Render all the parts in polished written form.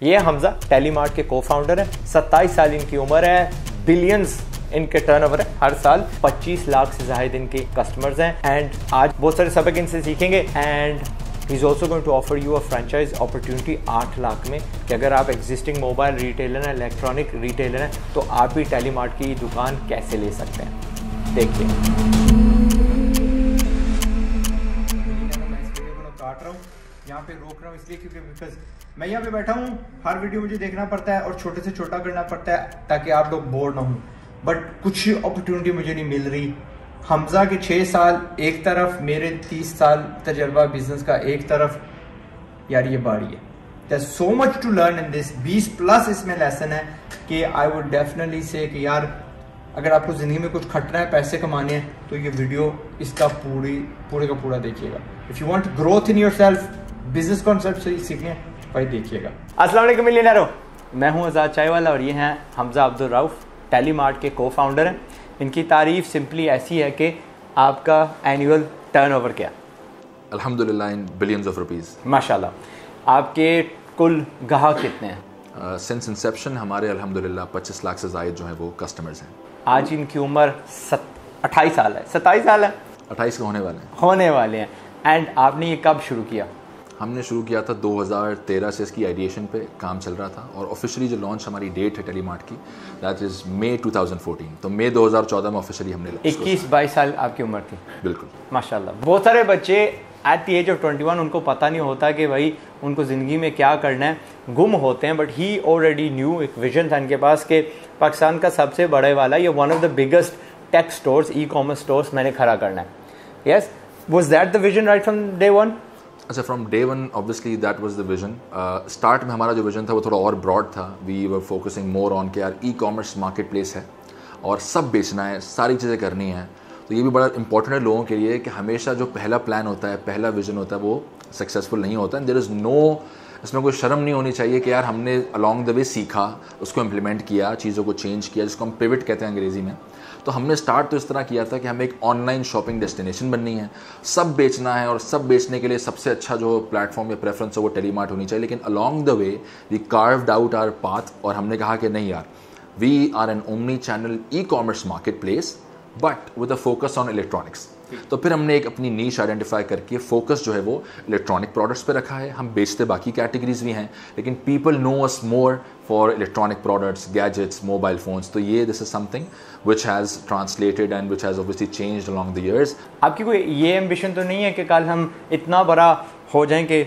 ये हमजा टेलीमार्ट के को-फाउंडर हैं, 27 साल इनकी उम्र है, बिलियंस इनके टर्नओवर है हर साल, 25 लाख से ज़ायद इनके कस्टमर्स हैं एंड आज बहुत सारे सबक इनसे सीखेंगे and he is also going to offer you a franchise opportunity 8 lakh में कि अगर आप एग्जिस्टिंग मोबाइल रिटेलर हैं, इलेक्ट्रॉनिक रिटेलर हैं, तो आप भी टेलीमार्ट की दुकान कैसे ले सकते हैं। देखिए काट रहा हूँ, यहाँ पे रोक रहा हूँ इसलिए क्योंकि बिकॉज मैं यहाँ पे बैठा हूँ, हर वीडियो मुझे देखना पड़ता है और छोटे से छोटा करना पड़ता है ताकि आप लोग बोर ना हो, बट कुछ अपॉर्चुनिटी मुझे नहीं मिल रही। हमजा के 6 साल एक तरफ, मेरे 30 साल तजर्बा बिजनेस का एक तरफ, यार ये बाड़ी है। There's so much to learn in this, 20+ इसमें लेसन है कि आई वुड डेफिनेटली से कि यार अगर आपको ज़िंदगी में कुछ खटना है, पैसे कमाने हैं, तो ये वीडियो इसका पूरे का पूरा देखिएगा। If you want growth in yourself, business concept से सीखने भाई देखिएगा। अस्सलाम वालेकुम मिलियनेरो, मैं हूं आज़ाद चायवाला और ये हैं हमजा अब्दुल रऊफ, टेलीमार्ट के को-फाउंडर हैं। इनकी तारीफ सिंपली ऐसी है कि आपका एनुअल टर्नओवर क्या? अल्हम्दुलिल्लाह इन बिलियंस ऑफ रुपीस। माशाल्लाह। आपके कुल ग्राहक कितने हैं? सिंस इंसेप्शन हमारे अल्हम्दुलिल्लाह 25 लाख से ज़ायद जो हैं वो कस्टमर्स हैं। आज इनकी उम्र 28 साल है, 27 साल है, 28 के होने वाले हैं। एंड आपने ये कब शुरू किया? हमने शुरू किया था 2013 से, इसकी आइडिएशन पे काम चल रहा था और ऑफिशियली जो लॉन्च हमारी डेट है टेलीमार्ट की, दैट इज़ मई 2014। तो मई 2014 में ऑफिशियली हमने 21-22 साल आपकी उम्र थी। बिल्कुल, माशाल्लाह। बहुत सारे बच्चे एट द एज ऑफ 21 उनको पता नहीं होता कि भाई उनको ज़िंदगी में क्या करना है, गुम होते हैं, बट ही ऑलरेडी न्यू, एक विजन था इनके पास कि पाकिस्तान का सबसे बड़े वाला ये one of the biggest tech stores, e-commerce stores मैंने खड़ा करना है। Yes, was that the vision right from day one? अच्छा, from day one obviously that was the vision. Start में हमारा जो विजन था वो थोड़ा और ब्रॉड था। We were focusing more on कि यार ई-कॉमर्स मार्केट प्लेस है और सब बेचना है, सारी चीज़ें करनी है। तो ये भी बड़ा इंपॉर्टेंट है लोगों के लिए कि हमेशा जो पहला प्लान होता है, पहला विजन होता है, वो सक्सेसफुल नहीं होता है। देयर इज़ नो, इसमें कोई शर्म नहीं होनी चाहिए कि यार हमने अलॉन्ग द वे सीखा, उसको इम्प्लीमेंट किया, चीज़ों को चेंज किया, जिसको हम पिवट कहते हैं अंग्रेज़ी में। तो हमने स्टार्ट तो इस तरह किया था कि हमें एक ऑनलाइन शॉपिंग डेस्टिनेशन बननी है, सब बेचना है और सब बेचने के लिए सबसे अच्छा जो प्लेटफॉर्म या प्रेफरेंस हो वो टेलीमार्ट होनी चाहिए। लेकिन along the way we carved out our path और हमने कहा कि नहीं यार, we are an omni channel e-commerce marketplace but with a focus on electronics. तो फिर हमने एक अपनी नीश आइडेंटिफाई करके फोकस जो है वो इलेक्ट्रॉनिक प्रोडक्ट्स पे रखा है। हम बेचते बाकी कैटेगरीज भी हैं, लेकिन people know us more for electronic products, gadgets, mobile phones. तो ये this is something which has translated and which has obviously changed along the years. आपकी कोई ये एम्बिशन तो नहीं है कि कल हम इतना बड़ा हो जाएं कि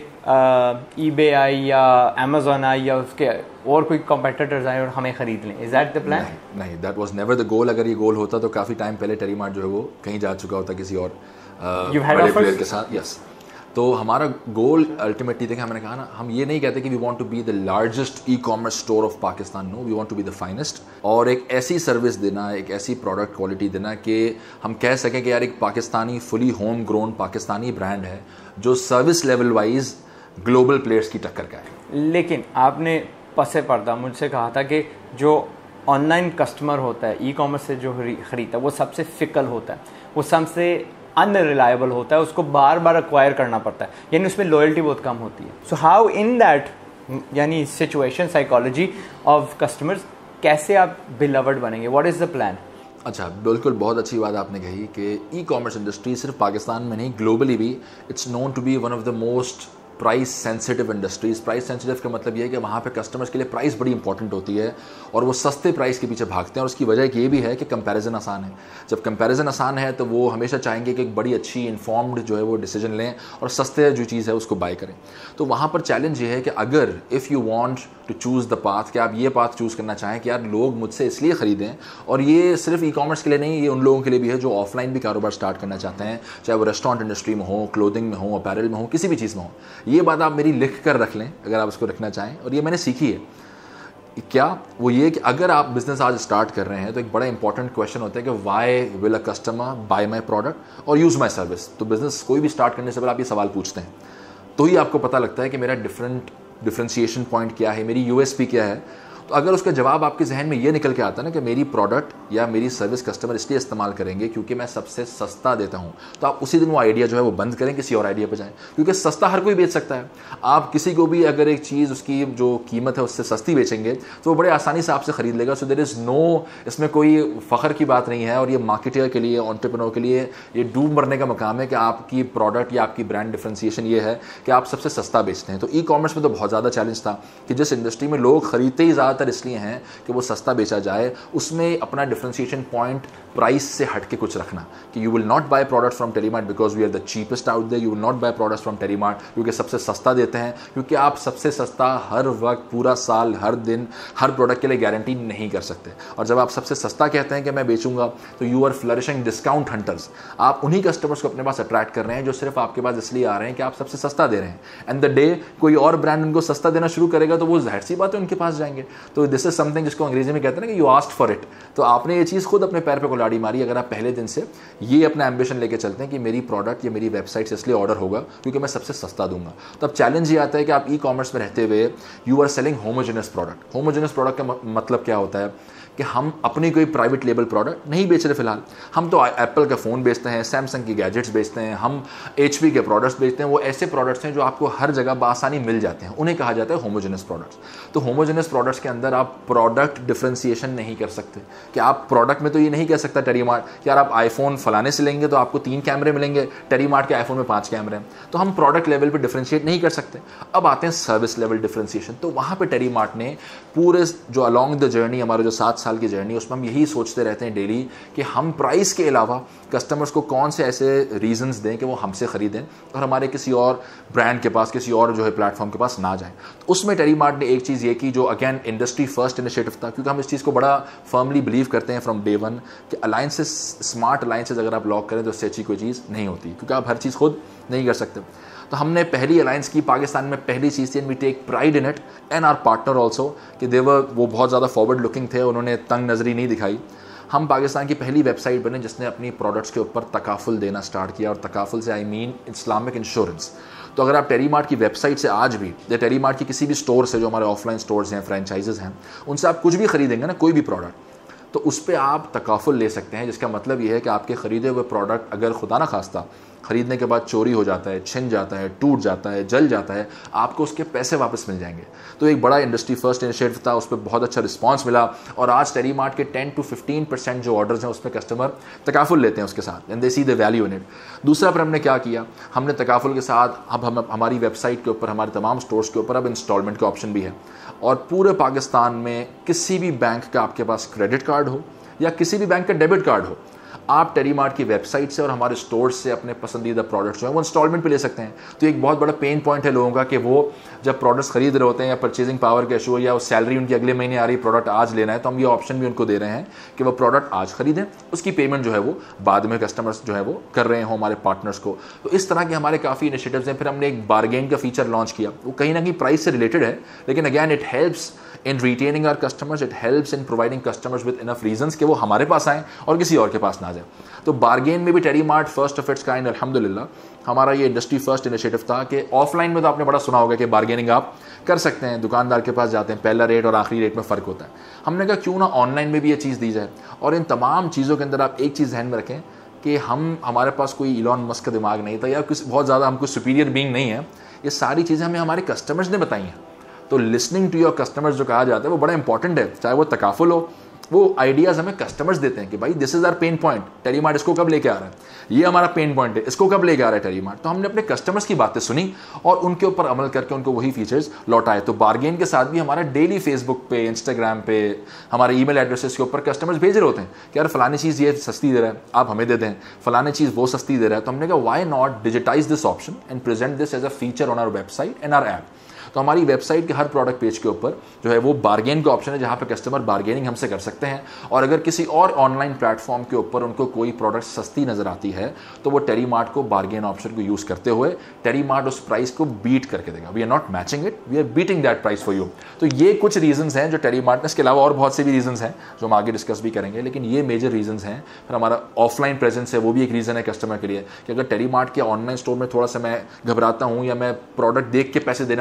ईबे आई या अमेजोन आई या उसके और कोई कॉम्पिटिटर्स आए और हमें खरीद लें? Is that the plan? नहीं, that was never the goal. अगर ये गोल होता तो काफ़ी टाइम पहले टेलीमार्ट जो है वो कहीं जा चुका होता किसी और बड़े प्लेयर के साथ। यस, तो हमारा गोल अल्टीमेटली देखिए, हमने कहा ना, हम ये नहीं कहते कि we want to be the largest e-commerce store of Pakistan. No, we want to be the finest, और एक ऐसी सर्विस देना, एक ऐसी प्रोडक्ट क्वालिटी देना कि हम कह सकें कि यार एक Pakistani fully home grown Pakistani brand है जो service level wise global players की टक्कर का है। लेकिन आपने पसे पर्दा मुझसे कहा था कि जो ऑनलाइन कस्टमर होता है, ई-कॉमर्स से जो ख़रीदता है, वो सबसे फिकल होता है, वो सबसे अनरिलायबल होता है, उसको बार बार एक्वायर करना पड़ता है, यानी उसमें लॉयल्टी बहुत कम होती है। सो हाउ इन दैट यानी सिचुएशन, साइकोलॉजी ऑफ कस्टमर्स, कैसे आप बिलवर्ड बनेंगे? What is the plan? अच्छा, बिल्कुल, बहुत अच्छी बात आपने कही कि ई-कॉमर्स इंडस्ट्री सिर्फ पाकिस्तान में नहीं, ग्लोबली भी it's known to be one of the most price sensitive industries. Price sensitive का मतलब ये है कि वहाँ पे कस्टमर्स के लिए प्राइस बड़ी इंपॉर्टेंट होती है और वो सस्ते प्राइस के पीछे भागते हैं। और उसकी वजह ये भी है कि कंपैरिजन आसान है। जब कंपैरिजन आसान है तो वो हमेशा चाहेंगे कि एक बड़ी अच्छी इन्फॉर्म्ड जो है वो डिसीजन लें और सस्ते जो चीज़ है उसको बाय करें। तो वहाँ पर चैलेंज ये है कि अगर if you want to choose the path, कि आप ये पाथ चूज़ करना चाहें कि यार लोग मुझसे इसलिए ख़रीदें, और ये सिर्फ ई-कॉमर्स के लिए नहीं, ये उन लोगों के लिए भी है जो ऑफलाइन भी कारोबार स्टार्ट करना चाहते हैं, चाहे वो रेस्टोरेंट इंडस्ट्री में हो, क्लोथिंग में हो, अपैरल में हो, किसी भी चीज़ में हो। ये बात आप मेरी लिख कर रख लें अगर आप उसको रखना चाहें, और ये मैंने सीखी है। क्या वो ये कि अगर आप बिजनेस आज स्टार्ट कर रहे हैं तो एक बड़ा इंपॉर्टेंट क्वेश्चन होता है कि why will a customer buy my product और यूज़ माय सर्विस। तो बिजनेस कोई भी स्टार्ट करने से पहले आप ये सवाल पूछते हैं, तो ही आपको पता लगता है कि मेरा डिफरेंशिएशन पॉइंट क्या है, मेरी यूएसपी क्या है। तो अगर उसका जवाब आपके जहन में ये निकल के आता है ना कि मेरी प्रोडक्ट या मेरी सर्विस कस्टमर इसलिए इस्तेमाल करेंगे क्योंकि मैं सबसे सस्ता देता हूँ, तो आप उसी दिन वो आइडिया जो है वो बंद करें, किसी और आइडिया पर जाएं, क्योंकि सस्ता हर कोई बेच सकता है। आप किसी को भी अगर एक चीज़ उसकी जो कीमत है उससे सस्ती बेचेंगे तो वो बड़े आसानी से आपसे ख़रीद लेगा। सो देयर इज़ नो, इसमें कोई फ़ख्र की बात नहीं है। और ये मार्केटर के लिए, एंटरप्रेन्योर के लिए ये डूब मरने का मकाम है कि आपकी प्रोडक्ट या आपकी ब्रांड डिफरेंशिएशन ये है कि आप सबसे सस्ता बेचते हैं। तो ई कॉमर्स में तो बहुत ज़्यादा चैलेंज था कि जिस इंडस्ट्री में लोग खरीदते ही ज़्यादातर इसलिए हैं कि वो सस्ता बेचा जाए, उसमें अपना डिफरेंशिएशन पॉइंट प्राइस से हट के कुछ रखना कि you will not buy product from Telemart because we are the cheapest out there, you will not buy products from Telemart क्योंकि सबसे सस्ता देते हैं, क्योंकि आप सबसे सस्ता हर वक्त, पूरा साल, हर दिन, हर प्रोडक्ट के लिए गारंटी नहीं कर सकते। और जब आप सबसे सस्ता कहते हैं कि मैं बेचूंगा, तो you are flourishing discount hunters. आप उन्हीं कस्टमर्स को अपने पास अट्रैक्ट कर रहे हैं जो सिर्फ आपके पास इसलिए आ रहे हैं कि आप सबसे सस्ता दे रहे हैं। एंड द डे कोई और ब्रांड उनको सस्ता देना शुरू करेगा तो वो जाहिर सी बात है उनके पास जाएंगे। तो दिस इज समथिंग जिसको अंग्रेजी में कहते हैं ना कि यू आस्क्ड फॉर इट। तो आपने ये चीज़ खुद अपने पैर पे कुल्हाड़ी मारी अगर आप पहले दिन से ये अपना एम्बिशन लेके चलते हैं कि मेरी प्रोडक्ट या मेरी वेबसाइट से इसलिए ऑर्डर होगा क्योंकि मैं सबसे सस्ता दूंगा। तो अब चैलेंज ये आता है कि आप ई कॉमर्स में रहते हुए you are selling homogenous product. Homogenous product का मतलब क्या होता है कि हम अपनी कोई प्राइवेट लेबल प्रोडक्ट नहीं बेच रहे फिलहाल। हम तो एप्पल का फ़ोन बेचते हैं, सैमसंग की गैजेट्स बेचते हैं, हम HP के प्रोडक्ट्स बेचते हैं। वो ऐसे प्रोडक्ट्स हैं जो आपको हर जगह बासानी मिल जाते हैं, उन्हें कहा जाता है होमोजेनस प्रोडक्ट्स। तो होमोजेनस प्रोडक्ट्स के अंदर आप प्रोडक्ट डिफरेंशिएशन नहीं कर सकते कि आप प्रोडक्ट में तो ये नहीं कह सकता टेलीमार्ट कि यार आप आईफोन फलाने से लेंगे तो आपको 3 कैमरे मिलेंगे, टेलीमार्ट के आईफोन में 5 कैमरे हैं। तो हम प्रोडक्ट लेवल पर डिफरेंशिएट नहीं कर सकते। अब आते हैं सर्विस लेवल डिफरेंशिएशन। तो वहाँ पर टेलीमार्ट ने पूरे जो अलॉन्ग द जर्नी, हमारे जो 7 साल की जर्नी, उसमें हम यही सोचते रहते हैं डेली कि हम प्राइस के अलावा कस्टमर्स को कौन से ऐसे रीजंस दें कि वो हमसे खरीदें और हमारे किसी और ब्रांड के पास, किसी और जो है प्लेटफॉर्म के पास ना जाएं। तो उसमें टेलीमार्ट ने एक चीज़ ये की जो अगेन इंडस्ट्री फर्स्ट इनिशिएटिव था, क्योंकि हम इस चीज़ को बड़ा फर्मली बिलीव करते हैं फ्रॉम डे वन कि अलायंसेस, स्मार्ट अलायंसेस अगर आप लॉक करें तो उससे अच्छी कोई चीज़ नहीं होती, क्योंकि आप हर चीज़ खुद नहीं कर सकते। तो हमने पहली अलायंस की पाकिस्तान में, पहली चीज़ थी, and we take pride in it and our partner also कि वो बहुत ज़्यादा फॉरवर्ड लुकिंग थे, उन्होंने तंग नज़री नहीं दिखाई। हम पाकिस्तान की पहली वेबसाइट बने जिसने अपनी प्रोडक्ट्स के ऊपर तकाफुल देना स्टार्ट किया, और तकाफुल से आई मीन इस्लामिक इंश्योरेंस। तो अगर आप टेलीमार्ट की वेबसाइट से आज भी या टेलीमार्ट की किसी भी स्टोर से, जो हमारे ऑफलाइन स्टोर्स हैं, फ्रेंचाइजेज हैं, उनसे आप कुछ भी खरीदेंगे ना, कोई भी प्रोडक्ट, तो उस पर आप तकाफुल ले सकते हैं, जिसका मतलब ये है कि आपके ख़रीदे हुए प्रोडक्ट अगर खुदा ना खास्ता ख़रीदने के बाद चोरी हो जाता है, छिन जाता है, टूट जाता है, जल जाता है, आपको उसके पैसे वापस मिल जाएंगे। तो एक बड़ा इंडस्ट्री फर्स्ट इनिशिएटिव था, उस पर बहुत अच्छा रिस्पांस मिला, और आज टेलीमार्ट के 10 to 15% जो ऑर्डर्स हैं उसमें कस्टमर तकाफुल लेते हैं उसके साथ, and they see the value in it. दूसरा पर हमने क्या किया, हमने तकाफुल के साथ अब हम हमारी वेबसाइट के ऊपर, हमारे तमाम स्टोर्स के ऊपर अब इंस्टॉलमेंट का ऑप्शन भी है। और पूरे पाकिस्तान में किसी भी बैंक का आपके पास क्रेडिट कार्ड हो या किसी भी बैंक का डेबिट कार्ड हो, आप टेलीमार्ट की वेबसाइट से और हमारे स्टोर से अपने पसंदीदा प्रोडक्ट्स जो हैं वो इंस्टॉलमेंट पे ले सकते हैं। तो एक बहुत बड़ा पेन पॉइंट है लोगों का कि वो जब प्रोडक्ट्स खरीद रहे होते हैं या परचेजिंग पावर का इशू, या सैलरी उनकी अगले महीने आ रही, प्रोडक्ट आज लेना है, तो हम ये ऑप्शन भी उनको दे रहे हैं कि वो प्रोडक्ट आज खरीदें, उसकी पेमेंट जो है वो बाद में कस्टमर्स जो है वो कर रहे हो हमारे पार्टनर्स को। तो इस तरह के हमारे काफ़ी इनिशिएटिव्स हैं। फिर हमने एक बारगेन का फीचर लॉन्च किया, वो कहीं ना कहीं प्राइस से रिलेटेड है, लेकिन again it helps in retaining our customers, it helps in providing customers with enough reasons कि वो हमारे पास आएँ और किसी और के पास ना जाए। तो बारगेन में भी Telemart first of its kind, अल्हम्दुलिल्लाह हमारा ये इंडस्ट्री फर्स्ट इनिशिएटिव था कि ऑफलाइन में तो आपने बड़ा सुना होगा कि बारगेनिंग आप कर सकते हैं, दुकानदार के पास जाते हैं, पहला रेट और आखिरी रेट में फ़र्क होता है। हमने कहा क्यों ना ऑनलाइन में भी ये चीज़ दी जाए। और इन तमाम चीज़ों के अंदर आप एक चीज़ ध्यान में रखें कि हमारे पास कोई इलॉन मस्क का दिमाग नहीं था या कुछ बहुत ज़्यादा हम कोई सुपीरियर बीइंग नहीं है, ये सारी चीज़ें हमें हमारे कस्टमर्स ने बताई हैं। तो लिसनिंग टू योर कस्टमर्स जो कहा जाता है वो बड़ा इंपॉर्टेंट है, चाहे वो तकाफुल हो, वो आइडियाज़ हमें कस्टमर्स देते हैं कि भाई this is our pain point, Telemart इसको कब लेके आ रहा है, ये हमारा पेन पॉइंट है, इसको कब लेके आ रहा है टेलीमार्ट। तो हमने अपने कस्टमर्स की बातें सुनी और उनके ऊपर अमल करके उनको वही फीचर्स लौटाए। तो बारगेन के साथ भी हमारा डेली फेसबुक पे, इंस्टाग्राम पे, हमारे ईमेल एड्रेसेस के ऊपर कस्टमर्स भेज रहे होते हैं कि यार फलानी चीज़ ये सस्ती दे रहा है, आप हमें दे दें, फलानी चीज़ वो सस्ती दे रहा है। तो हमने कहा why not digitise this option and present this as a feature on our website and our app. तो हमारी वेबसाइट के हर प्रोडक्ट पेज के ऊपर जो है वो बारगेन का ऑप्शन है, जहाँ पे कस्टमर बारगेनिंग हमसे कर सकते हैं। और अगर किसी और ऑनलाइन प्लेटफॉर्म के ऊपर उनको कोई प्रोडक्ट सस्ती नज़र आती है तो वो टेलीमार्ट को बारगेन ऑप्शन को यूज़ करते हुए टेलीमार्ट उस प्राइस को बीट करके देगा। We are not matching it, we are beating that price for you. तो ये कुछ रीजंस हैं जो टेलीमार्ट ने, इसके अलावा और बहुत से भी रीजंस हैं जो हम आगे डिस्कस भी करेंगे, लेकिन ये मेजर रीजंस हैं। फिर हमारा ऑफलाइन प्रेजेंस है, वो भी एक रीज़न है कस्टमर के लिए कि अगर टेलीमार्ट के ऑनलाइन स्टोर में थोड़ा सा मैं घबराता हूँ या मैं प्रोडक्ट देख के पैसे देने वाला आदमी हूँ,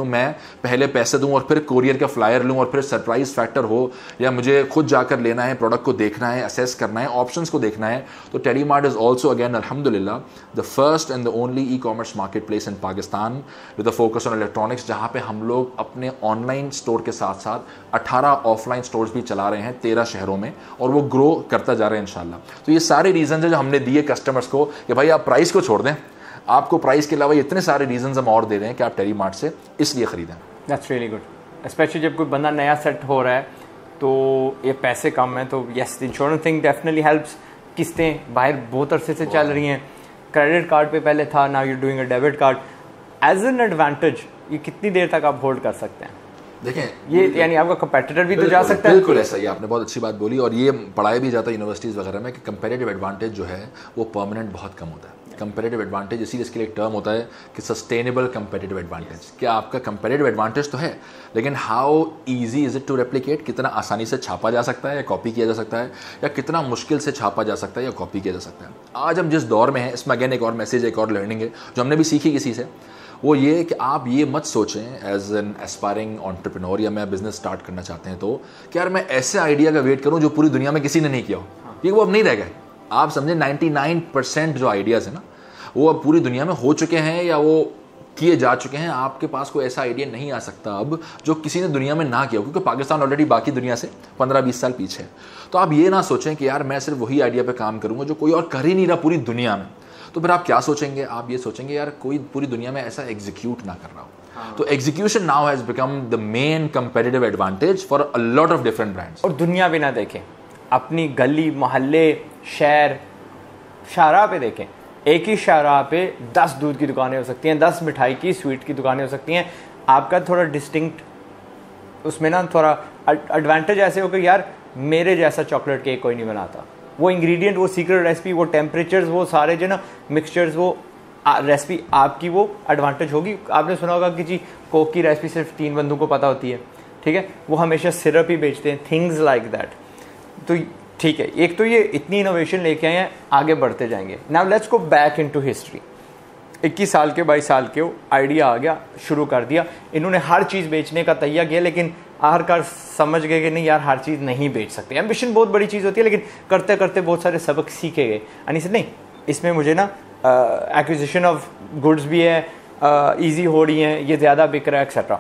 हूँ, मैं पहले पैसे दूँ और फिर कोरियर का फ्लायर लूँ और फिर सरप्राइज फैक्टर हो, या मुझे खुद जाकर लेना है, प्रोडक्ट को देखना है, असेस करना है, ऑप्शंस को देखना है, तो Telemart is also again अल्हम्दुलिल्लाह the first and the only e commerce marketplace in Pakistan with the focus on electronics, जहाँ पे हम लोग अपने ऑनलाइन स्टोर के साथ साथ 18 ऑफलाइन स्टोर्स भी चला रहे हैं 13 शहरों में, और वो ग्रो करता जा रहे हैं इंशाल्लाह। तो ये सारे रीजन है जो हमने दिए कस्टमर्स को कि भाई आप प्राइस को छोड़ दें, आपको प्राइस के अलावा इतने सारे रीजंस हम और दे रहे हैं कि आप टेली मार्ट से इसलिए खरीदें। दैट्स रियली गुड, स्पेशली जब कोई बंदा नया सेट हो रहा है तो ये पैसे कम हैं, तो yes the insurance thing definitely helps. किस्तें बाहर बहुत अरसे से चल रही हैं, क्रेडिट कार्ड पे पहले था, now you doing a debit card as an advantage. ये कितनी देर तक आप होल्ड कर सकते हैं? देखें ये यानी आपका कंपेटिटर भी तो जा सकता है। बिल्कुल ऐसा ही, आपने बहुत अच्छी बात बोली, और ये पढ़ाया भी जाता है यूनिवर्सिटीज़ वगैरह में कि कंपेरेटिव एडवांटेज जो है वो परमानेंट बहुत कम होता है। कंपेरेटिव एडवांटेज इसीलिए इसके लिए एक टर्म होता है कि सस्टेनेबल कंपेरेटिव एडवांटेज। क्या आपका कंपेरेटिव एडवांटेज तो है, लेकिन how easy is it to replicate, कितना आसानी से छापा जा सकता है या कॉपी किया जा सकता है, या कितना मुश्किल से छापा जा सकता है या कॉपी किया जा सकता है। आज हम जिस दौर में हैं, इसमें अगेन एक और मैसेज, एक और लर्निंग है जो हमने भी सीखी किसी से, वो ये कि आप ये मत सोचें एज एन एस्पायरिंग एंटरप्रेन्योर या मैं बिजनेस स्टार्ट करना चाहते हैं तो कि यार मैं ऐसे आइडिया का वेट करूं जो पूरी दुनिया में किसी ने नहीं किया हो, ये वो अब नहीं रह गए। आप समझें 99% जो आइडियाज़ है ना वो अब पूरी दुनिया में हो चुके हैं या वो किए जा चुके हैं। आपके पास कोई ऐसा आइडिया नहीं आ सकता अब जो किसी ने दुनिया में ना किया हो, क्योंकि पाकिस्तान ऑलरेडी बाकी दुनिया से 15-20 साल पीछे है। तो आप ये ना सोचें कि यार मैं सिर्फ वही आइडिया पे काम करूंगा जो कोई और कर ही नहीं रहा पूरी दुनिया में। तो फिर आप क्या सोचेंगे? आप ये सोचेंगे यार कोई पूरी दुनिया में ऐसा एग्जीक्यूट ना कर रहा हो। तो execution now has become the main competitive advantage for a lot of different brands. और दुनिया भी ना देखें, अपनी गली, मोहल्ले, शहर, शाहराह पे देखें। एक ही शाहराह पे 10 दूध की दुकानें हो सकती हैं, 10 मिठाई की, स्वीट की दुकानें हो सकती हैं। आपका थोड़ा डिस्टिंक्ट उसमें ना थोड़ा एडवांटेज ऐसे हो कि यार मेरे जैसा चॉकलेट केक कोई नहीं बनाता। वो इंग्रेडिएंट, वो सीक्रेट रेसिपी, वो टेम्परेचर्स, वो सारे जो ना मिक्सचर्स, वो रेसिपी आपकी, वो एडवांटेज होगी। आपने सुना होगा कि जी कोक की रेसिपी सिर्फ 3 बंदों को पता होती है, ठीक है, वो हमेशा सिरप ही बेचते हैं, थिंग्स लाइक दैट। तो ठीक है, एक तो ये इतनी इनोवेशन लेके आए हैं, आगे बढ़ते जाएंगे। Now let's go back into history. 21 साल के 22 साल के आइडिया आ गया, शुरू कर दिया, इन्होंने हर चीज़ बेचने का तैयार किया, लेकिन आखिरकार समझ गए कि नहीं यार हर चीज़ नहीं बेच सकते। एम्बिशन बहुत बड़ी चीज़ होती है, लेकिन करते करते बहुत सारे सबक सीखे गए। यानी से नहीं, इसमें मुझे ना एक्विजिशन ऑफ गुड्स भी है, ईजी हो रही हैं, ये ज़्यादा बिक रहा है एक्सेट्रा।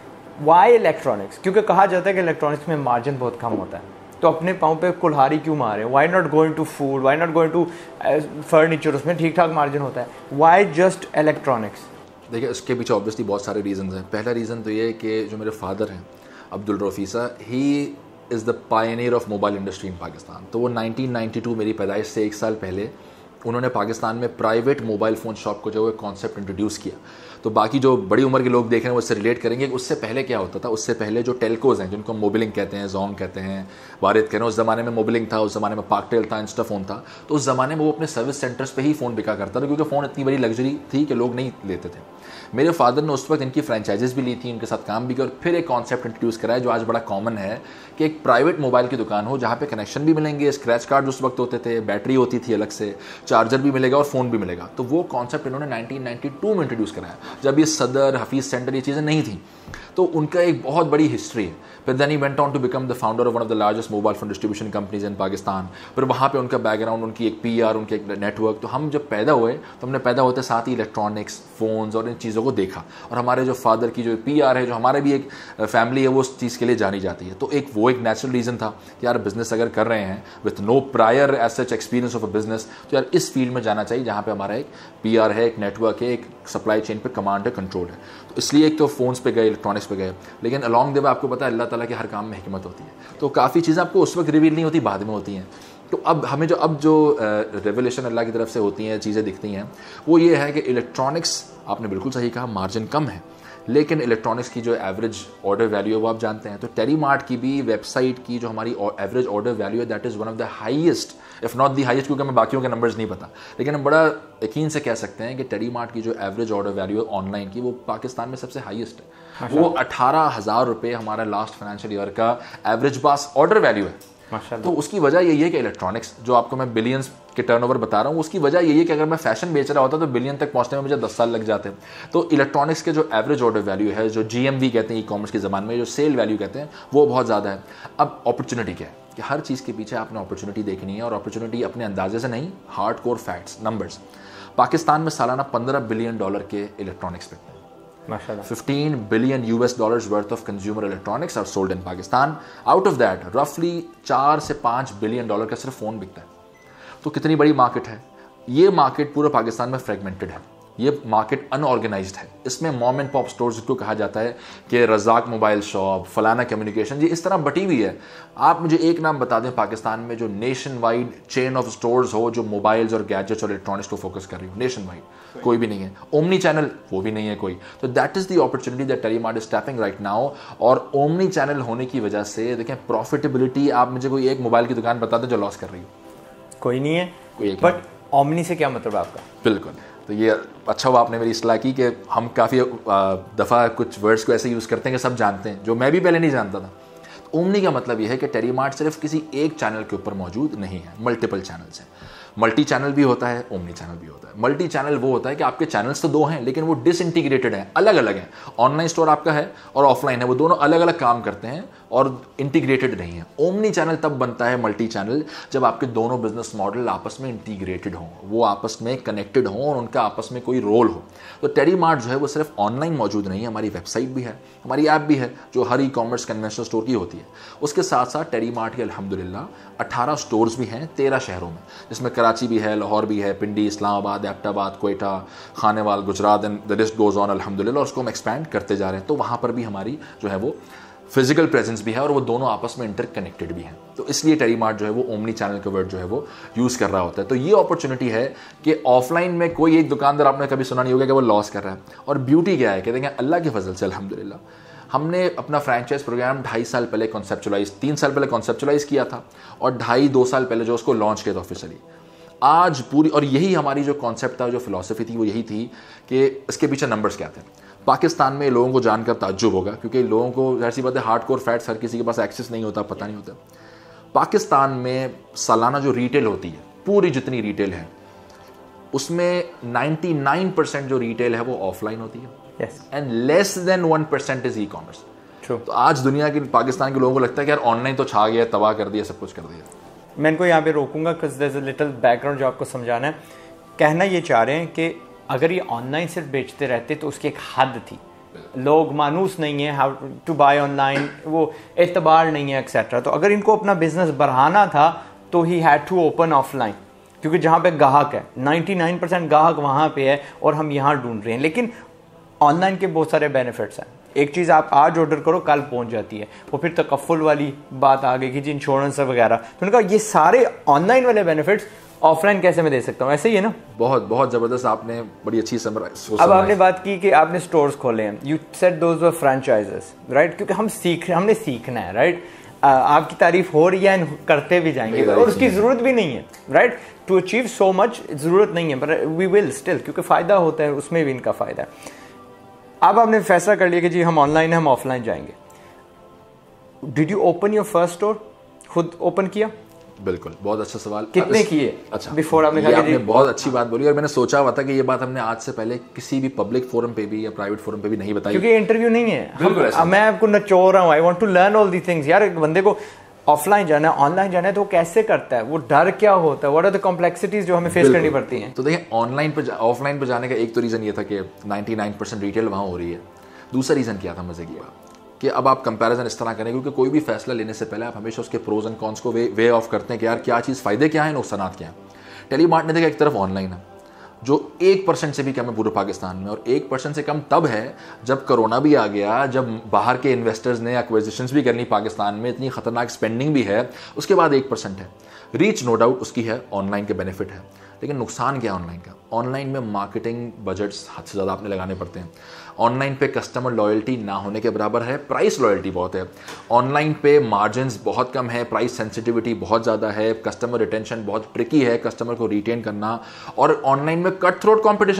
Y electronics? क्योंकि कहा जाता है कि इलेक्ट्रॉनिक्स में मार्जिन बहुत कम होता है, तो अपने पाँव पे कुल्हाड़ी क्यों मारे? Why not going to food, why not going to furniture, उसमें ठीक ठाक मार्जिन होता है। Why just electronics? देखिए इसके पीछे ऑब्वियसली बहुत सारे रीजन हैं। पहला रीज़न तो ये है कि जो मेरे फादर हैं Abdul Rafisa, he is the pioneer of mobile industry in Pakistan. तो वो 1992 मेरी पैदाइश से 1 साल पहले उन्होंने पाकिस्तान में प्राइवेट मोबाइल फ़ोन शॉप को जो है कॉन्सेप्ट इंट्रोड्यूस किया। तो बाकी जो बड़ी उम्र के लोग देख रहे हैं वो इससे रिलेट करेंगे कि उससे पहले क्या होता था। उससे पहले जो टेलकोज़ हैं, जिनको मोबिलिंग कहते हैं, जोंग कहते हैं, वारिद कहते हैं, उस ज़माने में मोबिलिंग था, उस ज़माने में पाकटेल था, इंस्टाफोन था। तो उस ज़माने में वो अपने सर्विस सेंटर्स पे ही फ़ोन बिका करता था, क्योंकि फ़ोन इतनी बड़ी लग्जरी थी कि लोग नहीं लेते थे। मेरे फादर ने उस वक्त इनकी फ्रेंचाइजीज भी ली थी, इनके साथ काम भी किया, और फिर एक कॉन्सेप्ट इंट्रोड्यूस कराया जो आज बड़ा कॉमन है कि एक प्राइवेट मोबाइल की दुकान हो जहाँ पे कनेक्शन भी मिलेंगे, स्क्रैच कार्ड उस वक्त होते थे, बैटरी होती थी अलग से, चार्जर भी मिलेगा और फ़ोन भी मिलेगा। तो वो कॉन्सेप्ट इन्होंने 1992 में इंट्रोड्यूस कराया, जब ये सदर, हफीज़ सेंटर, ये चीज़ें नहीं थी। तो उनका एक बहुत बड़ी हिस्ट्री है। फिर then he went on to become the founder of one of the largest mobile phone distribution companies in Pakistan. फिर वहाँ पे उनका बैकग्राउंड, उनकी एक PR, उनके एक नेटवर्क। तो हम जब पैदा हुए तो हमने पैदा होते साथ ही इलेक्ट्रॉनिक्स, फ़ोन्स और इन चीज़ों को देखा। और हमारे जो फादर की जो PR है, जो हमारे भी एक फैमिली है, वो उस चीज़ के लिए जानी जाती है। तो वो एक नेचुरल रीज़न था कि यार बिज़नेस अगर कर रहे हैं with no prior as such experience of a business, तो यार इस फील्ड में जाना चाहिए जहाँ पे हमारा एक PR है, एक नेटवर्क है, एक सप्लाई चेन पे कमांड है, कंट्रोल है। तो इसलिए एक तो फ़ोन्स पे गए, इलेक्ट्रॉनिक्स पे गए, लेकिन अलॉन्ग द वे आपको पता है अल्लाह ताला के हर काम में हिकमत होती है। तो काफ़ी चीज़ें आपको उस वक्त रिवील नहीं होती, बाद में होती हैं। तो अब हमें जो रेवोल्यूशन अल्लाह की तरफ से होती हैं, चीज़ें दिखती हैं, वो ये है कि इलेक्ट्रॉनिक्स, आपने बिल्कुल सही कहा, मार्जिन कम है, लेकिन इलेक्ट्रॉनिक्स की जो एवरेज ऑर्डर वैल्यू है वो आप जानते हैं। तो टेली मार्ट की भी वेबसाइट की जो हमारी एवरेज ऑर्डर वैल्यू है, that is one of the highest, if not the highest, क्योंकि हमें बाकियों के नंबर्स नहीं पता, लेकिन हम बड़ा यकीन से कह सकते हैं कि टेली मार्ट की जो एवरेज ऑर्डर वैल्यू है ऑनलाइन की, वो पाकिस्तान में सबसे हाईएस्ट है। वो 18,000 रुपये हमारा लास्ट फाइनेंशियल ईयर का एवरेज बास ऑर्डर वैल्यू है। तो उसकी वजह यही है कि इलेक्ट्रॉनिक्स, जो आपको मैं बिलियंस के टर्नओवर बता रहा हूँ, उसकी वजह यही है कि अगर मैं फैशन बेच रहा होता तो बिलियन तक पहुंचने में मुझे 10 साल लग जाते हैं। तो इलेक्ट्रॉनिक्स के जो एवरेज ऑर्डर वैल्यू है, जो GMV कहते हैं ई कॉमर्स की ज़बान में, जो सेल वैल्यू कहते हैं, वो बहुत ज़्यादा है। अब अपॉर्चुनिटी क्या है कि हर चीज़ के पीछे आपने अपॉर्चुनिटी देखनी है, और अपॉर्चुनिटी अपने अंदाजे से नहीं, hardcore facts, numbers. Pakistan में सालाना $15 बिलियन के इलेक्ट्रॉनिक्स बिकते हैं। 15 billion US dollars worth of consumer electronics are sold in Pakistan. Out of that, roughly 4 से 5 बिलियन डॉलर का सिर्फ फ़ोन बिकता है। तो कितनी बड़ी मार्केट है। ये मार्केट पूरे पाकिस्तान में फ्रेगमेंटेड है, ये मार्केट अनऑर्गेनाइज्ड है। इसमें मॉम एंड पॉप स्टोर्स जिसको कहा जाता है कि रज़ाक मोबाइल शॉप, फलाना कम्युनिकेशन, ये इस तरह बटी हुई है। आप मुझे एक नाम बता दें पाकिस्तान में जो nationwide chain of stores हो, जो मोबाइल्स और गैजेट्स और इलेक्ट्रॉनिक्स को फोकस कर रही हो, नेशन वाइड कोई भी नहीं है। ओमनी चैनल, वो भी नहीं है कोई। तो that is the opportunity that Telemart is tapping right now. और ओमनी चैनल होने की वजह से देखें प्रॉफिटेबिलिटी, आप मुझे कोई एक मोबाइल की दुकान बता दें जो लॉस कर रही हो, कोई नहीं है। कोई एक। बट ओमनी से क्या मतलब आपका? बिल्कुल, तो ये अच्छा हुआ आपने मेरी इस्लाह की कि हम काफ़ी दफ़ा कुछ वर्ड्स को ऐसे यूज़ करते हैं कि सब जानते हैं, जो मैं भी पहले नहीं जानता था। तो ओमनी का मतलब ये है कि टेलीमार्ट सिर्फ किसी एक चैनल के ऊपर मौजूद नहीं है, मल्टीपल चैनल्स हैं। मल्टी चैनल भी होता है, ओमनी चैनल भी होता है। मल्टी चैनल वो होता है कि आपके चैनल्स तो 2 हैं लेकिन वो डिसइंटीग्रेटेड हैं, अलग अलग हैं। ऑनलाइन स्टोर आपका है और ऑफलाइन है, वो दोनों अलग अलग काम करते हैं और इंटीग्रेटेड नहीं है। ओमनी चैनल तब बनता है, मल्टी चैनल, जब आपके दोनों बिजनेस मॉडल आपस में इंटीग्रेटेड हों, वो आपस में कनेक्टेड हों और उनका आपस में कोई रोल हो। तो टेलीमार्ट जो है वो सिर्फ ऑनलाइन मौजूद नहीं है, हमारी वेबसाइट भी है, हमारी ऐप भी है जो हर ई कॉमर्स कन्वेंशनल स्टोर की होती है। उसके साथ साथ टेलीमार्ट के अल्हम्दुलिल्लाह 18 स्टोर्स भी हैं 13 शहरों में, जिसमें कराची भी है, लाहौर भी है, Pindi, Islamabad, Abbottabad, Quetta, Khanewal, Gujrat, and the list goes on अल्हम्दुलिल्लाह। और उसको हम एक्सपैंड करते जा रहे हैं। तो वहाँ पर भी हमारी जो है वो फिजिकल प्रेजेंस भी है और वो दोनों आपस में इंटरकनेक्टेड भी हैं। तो इसलिए टेलीमार्ट जो है वो ओमनी चैनल का वर्ड जो है वो यूज़ कर रहा होता है। तो ये अपॉर्चुनिटी है कि ऑफलाइन में कोई एक दुकानदार आपने कभी सुना नहीं होगा कि वो लॉस कर रहा है। और ब्यूटी क्या है कि देखें अल्लाह के फजल से अल्हम्दुलिल्लाह हमने अपना फ्रेंचाइज प्रोग्राम 2.5 साल पहले कॉन्सेप्चुलाइज, 3 साल पहले कॉन्सेप्चुलाइज किया था और 2.5-2 साल पहले जो उसको लॉन्च किया था ऑफिशियली। आज पूरी, और यही हमारी जो कॉन्सेप्ट था, जो फिलॉसफी थी, वो यही थी कि इसके पीछे नंबर्स क्या थे। पाकिस्तान में लोगों को जानकर ताज्जुब होगा क्योंकि लोगों को ऐसी बात है, हार्डकोर फैट्स हर किसी के पास एक्सेस नहीं होता, पता नहीं होता। पाकिस्तान में सालाना जो रिटेल होती है, पूरी जितनी रिटेल है उसमें 99% जो रिटेल है वो ऑफलाइन होती है, and less than 1% is e commerce. तो आज दुनिया के, पाकिस्तान के लोगों को लगता है कि यार ऑनलाइन तो छा गया, तबाह कर दिया, सब कुछ कर दिया। मैं इनको यहाँ पे रोकूंगा because there is a little background जो आपको समझाना है। कहना ये चाह रहे हैं कि अगर ये ऑनलाइन सिर्फ बेचते रहते तो उसकी एक हद थी, लोग मानूस नहीं है हाउ टू बाय ऑनलाइन, वो एतबार नहीं है एक्सेट्रा। तो अगर इनको अपना बिजनेस बढ़ाना था तो he had to open offline, क्योंकि जहाँ पे ग्राहक है 99% ग्राहक वहाँ पे है और हम यहाँ ढूंढ रहे हैं। लेकिन ऑनलाइन के बहुत सारे बेनिफिट्स हैं। एक चीज़ आप आज ऑर्डर करो कल पहुंच जाती है, वो फिर तकफ़ुल वाली बात आ गई कि जी इंश्योरेंस वगैरह। तो उन्होंने कहा ये सारे ऑनलाइन वाले बेनिफिट्स ऑफलाइन कैसे मैं दे सकता हूँ, ऐसे ही है ना। बहुत बहुत ज़बरदस्त, आपने बड़ी अच्छी समराइज। अब आपने बात की कि आपने स्टोर्स खोले हैं, you said those were franchises, right, क्योंकि हमने सीखना है, राइट। आपकी तारीफ हो रही है, करते भी जाएंगे और उसकी ज़रूरत भी नहीं है, right, to achieve so much ज़रूरत नहीं है, पर वी विल स्टिल, क्योंकि फ़ायदा होता है, उसमें भी इनका फ़ायदा है। अब आपने फैसला कर लिया कि जी हम ऑनलाइन है, हम ऑफलाइन जाएंगे। Did you open your first store? खुद ओपन किया? बिल्कुल, बहुत अच्छा सवाल। कितने किए? अच्छा, बिफोर आपने बहुत अच्छी बात बोली और मैंने सोचा हुआ था कि ये बात हमने आज से पहले किसी भी पब्लिक फोरम पे भी या प्राइवेट फोरम पे भी नहीं बताई, क्योंकि इंटरव्यू नहीं है। मैं आपको नचो रहा हूँ, I want to learn all the things. यार एक बंदे को ऑफलाइन जाना है, ऑनलाइन जाना है, तो वो कैसे करता है, वो डर क्या होता है, व्हाट आर द कॉम्प्लेक्सिटीज जो हमें फेस करनी पड़ती हैं। तो देखिए ऑफलाइन पे जाने का एक तो रीज़न ये था कि 99% रिटेल वहाँ हो रही है। दूसरा रीज़न क्या था, मजे की बात, कि अब आप कंपैरिजन इस तरह करें, क्योंकि कोई भी फैसला लेने से पहले आप हमेशा उसके प्रोज एंड कॉन्स को वे ऑफ करते हैं कि यार क्या चीज़ फ़ायदे क्या हैं, नुकसानात क्या हैं। टेलीमार्ट ने देखा एक तरफ ऑनलाइन है जो 1% से भी कम है पूरे पाकिस्तान में, और 1% से कम तब है जब कोरोना भी आ गया, जब बाहर के इन्वेस्टर्स ने एक्विजिशंस भी करनी पाकिस्तान में, इतनी खतरनाक स्पेंडिंग भी है, उसके बाद 1% है। रीच नो डाउट उसकी है, ऑनलाइन के बेनिफिट है, लेकिन नुकसान क्या है ऑनलाइन का? ऑनलाइन में मार्केटिंग बजट्स हद से ज़्यादा आपने लगाने पड़ते हैं। ऑनलाइन पे कस्टमर लॉयल्टी ना होने के बराबर है, प्राइस लॉयल्टी बहुत है। ऑनलाइन पे मार्जिन्स बहुत कम है, प्राइस सेंसिटिविटी बहुत ज़्यादा है, कस्टमर रिटेंशन बहुत ट्रिकी है, कस्टमर को रिटेन करना, और ऑनलाइन में कट थ्रोट कॉम्पिटिशन है।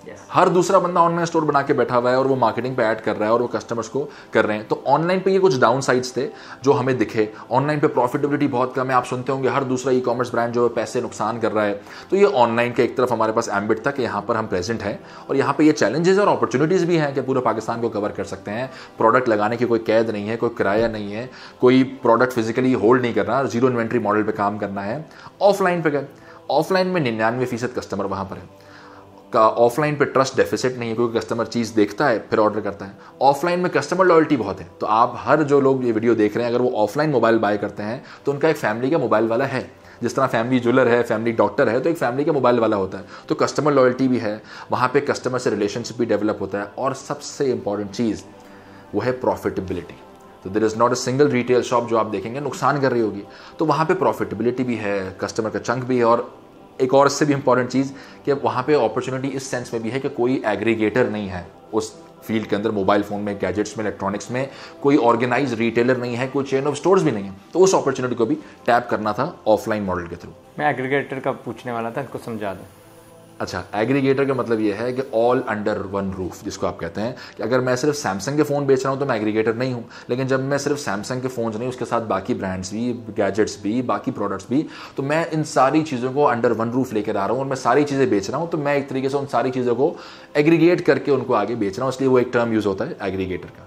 हर दूसरा बंदा ऑनलाइन स्टोर बना के बैठा हुआ है और वो मार्केटिंग पे ऐड कर रहा है और वो कस्टमर्स को कर रहे हैं। तो ऑनलाइन पे ये कुछ डाउन साइड्स थे जो हमें दिखे। ऑनलाइन पे प्रॉफिटेबिलिटी बहुत कम है, आप सुनते होंगे हर दूसरा ई-कॉमर्स ब्रांड जो है पैसे नुकसान कर रहा है। तो ये ऑनलाइन के एक तरफ हमारे पास एम्बिट था कि यहाँ पर हम प्रेजेंट हैं और यहाँ पे ये चैलेंजेस और अपॉर्चुनिटीज़ भी हैं कि पूरे पाकिस्तान को कवर कर सकते हैं। प्रोडक्ट लगाने की कोई कैद नहीं है, कोई किराया नहीं है, कोई प्रोडक्ट फिजिकली होल्ड नहीं करना, जीरो इन्वेंट्री मॉडल पे काम करना है। ऑफलाइन पे गए, ऑफलाइन में 99% कस्टमर वहाँ पर है का। ऑफलाइन पे ट्रस्ट डेफिसिट नहीं है क्योंकि कस्टमर चीज़ देखता है फिर ऑर्डर करता है। ऑफलाइन में कस्टमर लॉयल्टी बहुत है। तो आप हर जो लोग ये वीडियो देख रहे हैं अगर वो ऑफलाइन मोबाइल बाय करते हैं तो उनका एक फैमिली का मोबाइल वाला है। जिस तरह फैमिली ज्वेलर है, फैमिली डॉक्टर है, तो एक फैमिली का मोबाइल वाला होता है। तो कस्टमर लॉयल्टी भी है, वहाँ पे कस्टमर से रिलेशनशिप भी डेवलप होता है। और सबसे इंपॉर्टेंट चीज़ वो है प्रॉफिटेबिलिटी। तो there is not a single retail shop जो आप देखेंगे नुकसान कर रही होगी, तो वहाँ पे प्रॉफिटेबिलिटी भी है, कस्टमर का चंक भी है। और एक और इससे भी इंपॉर्टेंट चीज़ कि वहाँ पे अपॉर्चुनिटी इस सेंस में भी है कि कोई एग्रीगेटर नहीं है उस फील्ड के अंदर, मोबाइल फ़ोन में, गैजेट्स में, इलेक्ट्रॉनिक्स में कोई ऑर्गेनाइज रिटेलर नहीं है, कोई चेन ऑफ स्टोर्स भी नहीं है। तो उस अपॉर्चुनिटी को भी टैप करना था ऑफलाइन मॉडल के थ्रू। मैं एग्रीगेटर का पूछने वाला था, इनको समझा दूँ। अच्छा, एग्रीगेटर का मतलब ये है कि ऑल अंडर वन रूफ, जिसको आप कहते हैं कि अगर मैं सिर्फ सैमसंग के फ़ोन बेच रहा हूँ तो मैं एग्रीगेटर नहीं हूँ। लेकिन जब मैं सिर्फ सैमसंग के फ़ोन नहीं, उसके साथ बाकी ब्रांड्स भी, गैजेट्स भी, बाकी प्रोडक्ट्स भी, तो मैं इन सारी चीज़ों को अंडर वन रूफ लेकर आ रहा हूँ और मैं सारी चीज़ें बेच रहा हूँ। तो मैं एक तरीके से उन सारी चीज़ों को एग्रीगेट करके उनको आगे बेच रहा हूँ, इसलिए वो एक टर्म यूज़ होता है एग्रीगेटर का।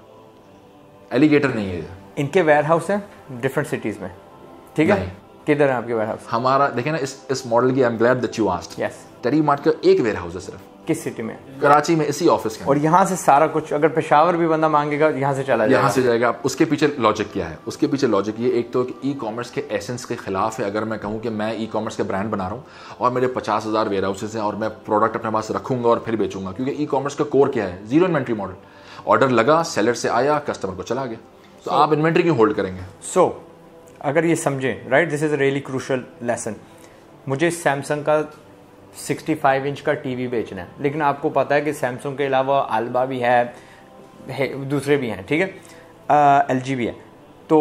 एलिगेटर नहीं है। इनके वेयर हाउस हैं डिफरेंट सिटीज़ में, ठीक है? किधर है आपके वेयर हाउस? हमारा देखिए ना, इस मॉडल की I am glad that you asked. Yes. Telemart का एक वेयर हाउस है सिर्फ। किस सिटी में? कराची में, इसी ऑफिस के। और यहाँ से सारा कुछ, अगर पेशावर भी बंदा मांगेगा यहाँ से चला जाएगा? यहाँ से जाएगा। उसके पीछे लॉजिक क्या है? उसके पीछे लॉजिक ये, एक तो ई कॉमर्स के एसेंस के खिलाफ है। अगर मैं कहूँ कि मैं ई कॉमर्स के ब्रांड बना रहा हूँ और मेरे 50,000 वेयर हाउसेज हैं और मैं प्रोडक्ट अपने पास रखूंगा और फिर बेचूंगा, क्योंकि ई कॉमर्स का कोर क्या है? Zero inventory model. ऑर्डर लगा, सेलर से आया, कस्टमर को चला गया, तो आप इन्वेंट्री क्यों होल्ड करेंगे? सो अगर ये समझें, right, this is a really crucial lesson. मुझे सैमसंग का 65 इंच का टीवी बेचना है, लेकिन आपको पता है कि सैमसंग के अलावा अल्बा भी है, दूसरे भी हैं, ठीक है, LG भी है। तो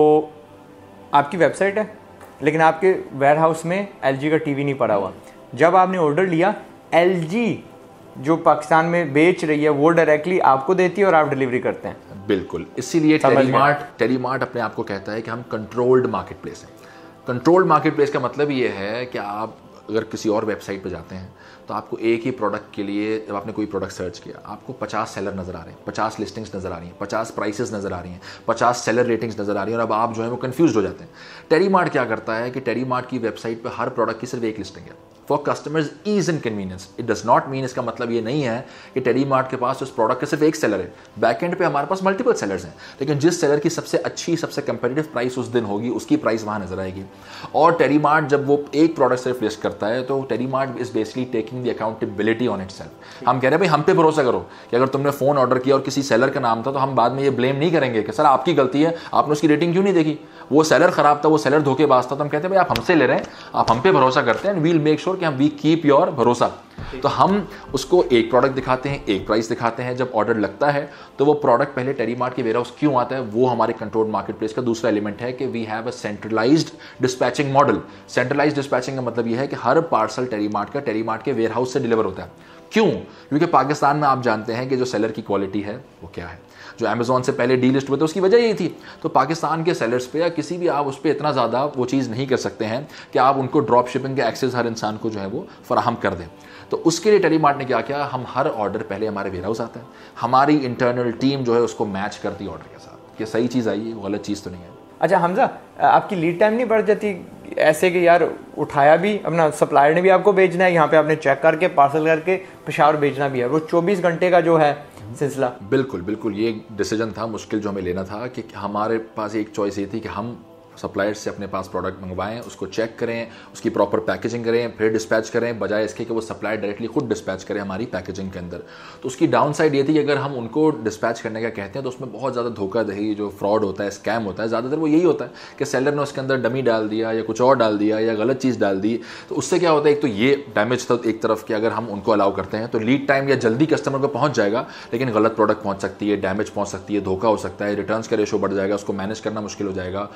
आपकी वेबसाइट है लेकिन आपके वेयर हाउस में LG का टीवी नहीं पड़ा हुआ। जब आपने ऑर्डर लिया, LG जो पाकिस्तान में बेच रही है वो डायरेक्टली आपको देती है और आप डिलीवरी करते हैं। बिल्कुल, इसीलिए टेरी मार्ट अपने आप को कहता है कि हम कंट्रोल्ड मार्केट प्लेस हैं। कंट्रोल्ड मार्केट प्लेस का मतलब ये है कि आप अगर किसी और वेबसाइट पे जाते हैं तो आपको एक ही प्रोडक्ट के लिए, जब आपने कोई प्रोडक्ट सर्च किया, आपको 50 सेलर नज़र आ रहे हैं, 50 लिस्टिंग्स नज़र आ रही हैं, 50 प्राइसेस नज़र आ रही हैं, 50 सेलर रेटिंग्स नज़र आ रही हैं, और अब आप जो है वो कंफ्यूज हो जाते हैं। टेरी मार्ट क्या करता है कि टेरी मार्ट की वेबसाइट पर हर प्रोडक्ट की सिर्फ एक लिस्टिंग है for customers ease and convenience. It does not mean, इसका मतलब ये नहीं है कि टेरी मार्ट के पास उस प्रोडक्ट का सिर्फ एक सेलर है। बैकएंड पे हमारे पास मल्टीपल सेलर्स हैं, लेकिन जिस सेलर की सबसे अच्छी, सबसे कंपेटिटिव प्राइस उस दिन होगी, उसकी प्राइस वहाँ नजर आएगी। और टेरी मार्ट जब वो एक प्रोडक्ट सिर्फ लिस्ट करता है तो Telemart is basically taking the accountability on itself. हम कह रहे हैं भाई हम पे भरोसा करो कि अगर तुमने फोन ऑर्डर किया और किसी सेलर का नाम था तो हम बाद में ये ब्लेम नहीं करेंगे कि सर आपकी गलती है, आपने उसकी रेटिंग क्यों नहीं देखी, वो सेलर खराब था, वो सेलर धोखेबाज था। तो हम कहते हैं भाई आप हमसे ले रहे हैं, आप हम पे भरोसा करते हैं, एंड वील मेक श्योर कि हम वी कीप योर भरोसा। तो हम उसको एक प्रोडक्ट दिखाते हैं, एक प्राइस दिखाते हैं। जब ऑर्डर लगता है तो वो प्रोडक्ट पहले टेरी मार्ट के वेयर हाउस क्यों आता है, वो हमारे कंट्रोल्ड मार्केट प्लेस का दूसरा एलिमेंट है कि we have a centralised dispatching model. Centralised dispatching का मतलब ये है कि हर पार्सल टेरी मार्ट के वेयर हाउस से डिलीवर होता है। क्यों? क्योंकि पाकिस्तान में आप जानते हैं कि जो सेलर की क्वालिटी है वो क्या है। जो अमेज़ॉन से पहले डीलिस्ट हुए थे उसकी वजह यही थी। तो पाकिस्तान के सेलर्स पे या किसी भी आप उस पर इतना ज़्यादा वो चीज़ नहीं कर सकते हैं कि आप उनको ड्रॉप शिपिंग के एक्सेस हर इंसान को जो है वो फराहम कर दें। तो उसके लिए टेरी मार्ट ने क्या किया, हम हर ऑर्डर पहले हमारे वेयर हाउस आता है, हमारी इंटरनल टीम जो है उसको मैच करती है ऑर्डर के साथ। ये सही चीज़ आई है, गलत चीज़ तो नहीं है। अच्छा हमजा, आपकी लीड टाइम नहीं बढ़ जाती ऐसे कि यार उठाया भी, अपना सप्लायर ने भी आपको भेजना है, यहाँ पे आपने चेक करके पार्सल करके पेशावर भेजना भी है, वो 24 घंटे का जो है सिलसिला? बिल्कुल बिल्कुल, ये एक डिसीजन था मुश्किल जो हमें लेना था कि हमारे पास एक चॉइस ये थी कि हम सप्लायर्स से अपने पास प्रोडक्ट मंगवाएं, उसको चेक करें, उसकी प्रॉपर पैकेजिंग करें, फिर डिस्पैच करें, बजाय इसके कि वो सप्लायर डायरेक्टली खुद डिस्पैच करें हमारी पैकेजिंग के अंदर। तो उसकी डाउन साइड ये थी कि अगर हम उनको डिस्पैच करने का कहते हैं तो उसमें बहुत ज़्यादा धोखाधड़ी, जो फ्रॉड होता है, स्कैम होता है, ज़्यादातर वो यही होता है कि सेलर ने उसके अंदर डमी डाल दिया या कुछ और डाल दिया या गलत चीज़ डाल दी। तो उससे क्या होता है, एक तो ये डैमेज था एक तरफ कि अगर हम उनको अलाउ करते हैं तो लीड टाइम या जल्दी कस्टमर को पहुँच जाएगा, लेकिन गलत प्रोडक्ट पहुँच सकती है, डैमेज पहुँच सकती है, धोखा हो सकता है, रिटर्न्स का रेशो बढ़ जाएगा, उसको मैनेज करना मुश्किल हो जाएगा। तो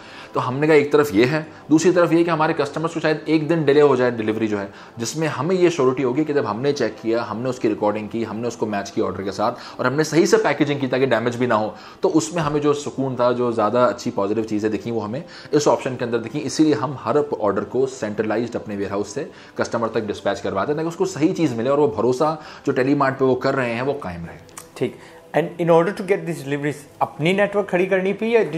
हमने कहा एक तरफ ये है, दूसरी तरफ ये कि हमारे कस्टमर्स को शायद एक दिन डिले हो जाए डिलीवरी जो है, जिसमें हमें ये श्योरिटी होगी कि जब हमने चेक किया, हमने उसकी रिकॉर्डिंग की, हमने उसको मैच किया ऑर्डर के साथ और हमने सही से पैकेजिंग की ताकि डैमेज भी ना हो, तो उसमें हमें जो सुकून था, जो ज़्यादा अच्छी पॉजिटिव चीज़ें दिखी वो हमें इस ऑप्शन के अंदर दिखी। इसीलिए हम हर ऑर्डर को सेंट्रलाइज्ड अपने वेयर हाउस से कस्टमर तक डिस्पैच करवाते हैं ताकि उसको सही चीज़ मिले और वो भरोसा जो टेलीमार्ट पे वो कर रहे हैं वो कायम रहे। ठीक। And in order to get this deliveries अपनी नेटवर्क खड़ी करनी पड़ी या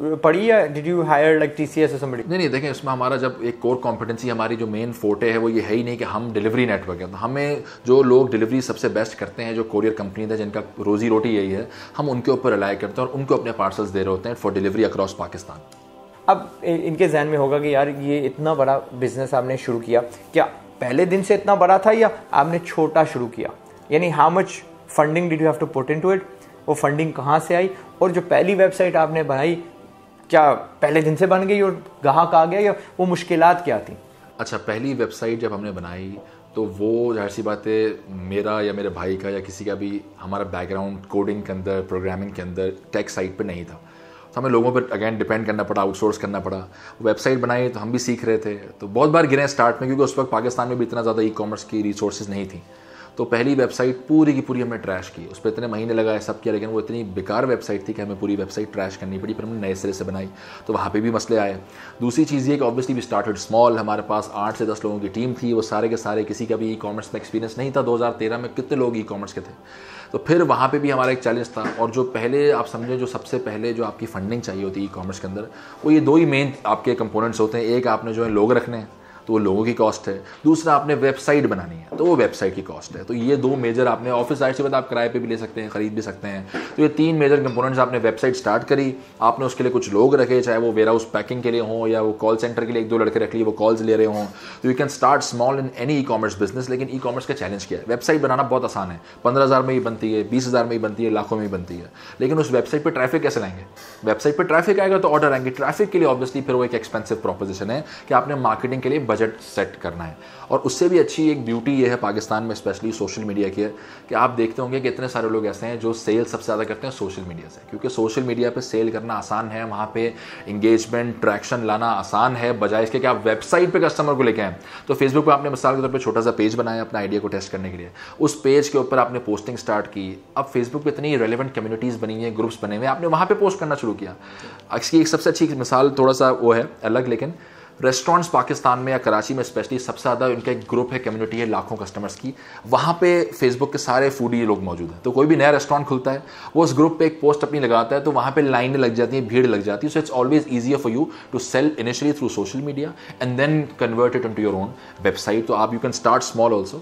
did you hire like TCS और समबडी? नहीं, देखें इसमें हमारा जब एक कोर कॉम्पिटेंसी, हमारी जो मेन फोटे है वो ये है ही नहीं कि हम डिलीवरी नेटवर्क है। तो हमें जो लोग डिलीवरी सबसे बेस्ट करते हैं, जो कोरियर कंपनी है जिनका रोजी रोटी यही है, हम उनके ऊपर रिलाई करते हैं और उनको अपने पार्सल्स दे रहे होते हैं फॉर डिलीवरी अक्रॉस पाकिस्तान। अब इनके जहन में होगा कि यार ये इतना बड़ा बिजनेस आपने शुरू किया, क्या पहले दिन से इतना बड़ा था या आपने छोटा शुरू किया? यानी how much funding did you have to put into it? वो फंडिंग कहाँ से आई? और जो पहली वेबसाइट आपने बनाई क्या पहले दिन से बन गई और ग्राहक आ गया, या वो मुश्किलात क्या थी? अच्छा, पहली वेबसाइट जब हमने बनाई तो वो जाहिर सी बात है मेरा या मेरे भाई का या किसी का भी हमारा बैकग्राउंड कोडिंग के अंदर, प्रोग्रामिंग के अंदर, टेक साइड पे नहीं था। तो हमें लोगों पर अगेन डिपेंड करना पड़ा, आउटसोर्स करना पड़ा। वेबसाइट बनाई तो हम भी सीख रहे थे, तो बहुत बार गिरे स्टार्ट में, क्योंकि उस वक्त पाकिस्तान में भी इतना ज़्यादा ई कॉमर्स की रिसोर्सेज नहीं थी। तो पहली वेबसाइट पूरी की पूरी हमने ट्रैश की, उस पर इतने महीने लगाए, सब किया, लेकिन वो इतनी बेकार वेबसाइट थी कि हमें पूरी वेबसाइट ट्रैश करनी पड़ी। फिर हमने नए सिरे से बनाई तो वहाँ पे भी मसले आए। दूसरी चीज़ ये कि ऑब्वियसली वी स्टार्टेड स्मॉल, हमारे पास 8 से 10 लोगों की टीम थी, वो सारे के सारे किसी का भी ई कॉमर्स में एक्सपीरियंस नहीं था। 2013 में कितने लोग ई कॉमर्स के थे, तो फिर वहाँ पे भी हमारा एक चैलेंज था। और जो पहले आप समझें, जो सबसे पहले जो आपकी फंडिंग चाहिए होती है ई कॉमर्स के अंदर, वो ये 2 ही मेन आपके कंपोनेंट्स होते हैं। एक आपने जो है लोग रखने हैं, तो वो लोगों की कॉस्ट है। दूसरा आपने वेबसाइट बनानी है, तो वो वेबसाइट की कॉस्ट है। तो ये 2 मेजर आपने, ऑफिस साइड से बाद आप किराए पे भी ले सकते हैं, खरीद भी सकते हैं। तो ये 3 मेजर कंपोनेंट्स आपने वेबसाइट स्टार्ट करी, आपने उसके लिए कुछ लोग रखे, चाहे वो वेयर हाउस पैकिंग के लिए हों या वो कॉल सेंटर के लिए 1-2 लड़के रख लिए, वो कॉल्स ले रहे हों। तो you can start small in any e commerce business. लेकिन ई कॉमर्स का चैलेंज क्या है? वेबसाइट बनाना बहुत आसान है, 15,000 में ही बनती है, 20,000 में ही बनती है, लाखों में ही बनती है। लेकिन उस वेबसाइट पर ट्रैफिक कैसे लाएंगे? वेबसाइट पर ट्रैफिक आएगा तो ऑर्डर आएंगे। ट्रैफिक के लिए ऑब्वियसली फिर वो एक एक्सपेंसिव प्रोपोजिशन है कि आपने मार्केटिंग के लिए बजट सेट करना है। और उससे भी अच्छी एक ब्यूटी ये है पाकिस्तान में, स्पेशली सोशल मीडिया की है, कि आप देखते होंगे कि इतने सारे लोग ऐसे हैं जो सेल सबसे ज़्यादा करते हैं सोशल मीडिया से, क्योंकि सोशल मीडिया पे सेल करना आसान है, वहाँ पे इंगेजमेंट, ट्रैक्शन लाना आसान है, बजाय इसके कि आप वेबसाइट पे कस्टमर को लेके आए। तो फेसबुक पे आपने मिसाल के तौर पर छोटा सा पेज बनाया अपना आइडिया को टेस्ट करने के लिए, उस पेज के ऊपर आपने पोस्टिंग स्टार्ट की। अब फेसबुक पे इतनी रेलिवेंट कम्युनिटीज़ बनी है, ग्रुप्स बने हुए, आपने वहाँ पे पोस्ट करना शुरू किया। इसकी एक सबसे अच्छी मिसाल, थोड़ा सा वो है अलग, लेकिन रेस्टोरेंट्स पाकिस्तान में या कराची में स्पेशली सबसे ज़्यादा उनका एक ग्रुप है, कम्युनिटी है लाखों कस्टमर्स की। वहाँ पे फेसबुक के सारे फूडी लोग मौजूद हैं। तो कोई भी नया रेस्टोरेंट खुलता है, वो उस ग्रुप पे एक पोस्ट अपनी लगाता है, तो वहाँ पे लाइनें लग जाती हैं, भीड़ लग जाती है। So it's always easier for you to sell initially through social media and then convert it into your own website. तो आप you can start small also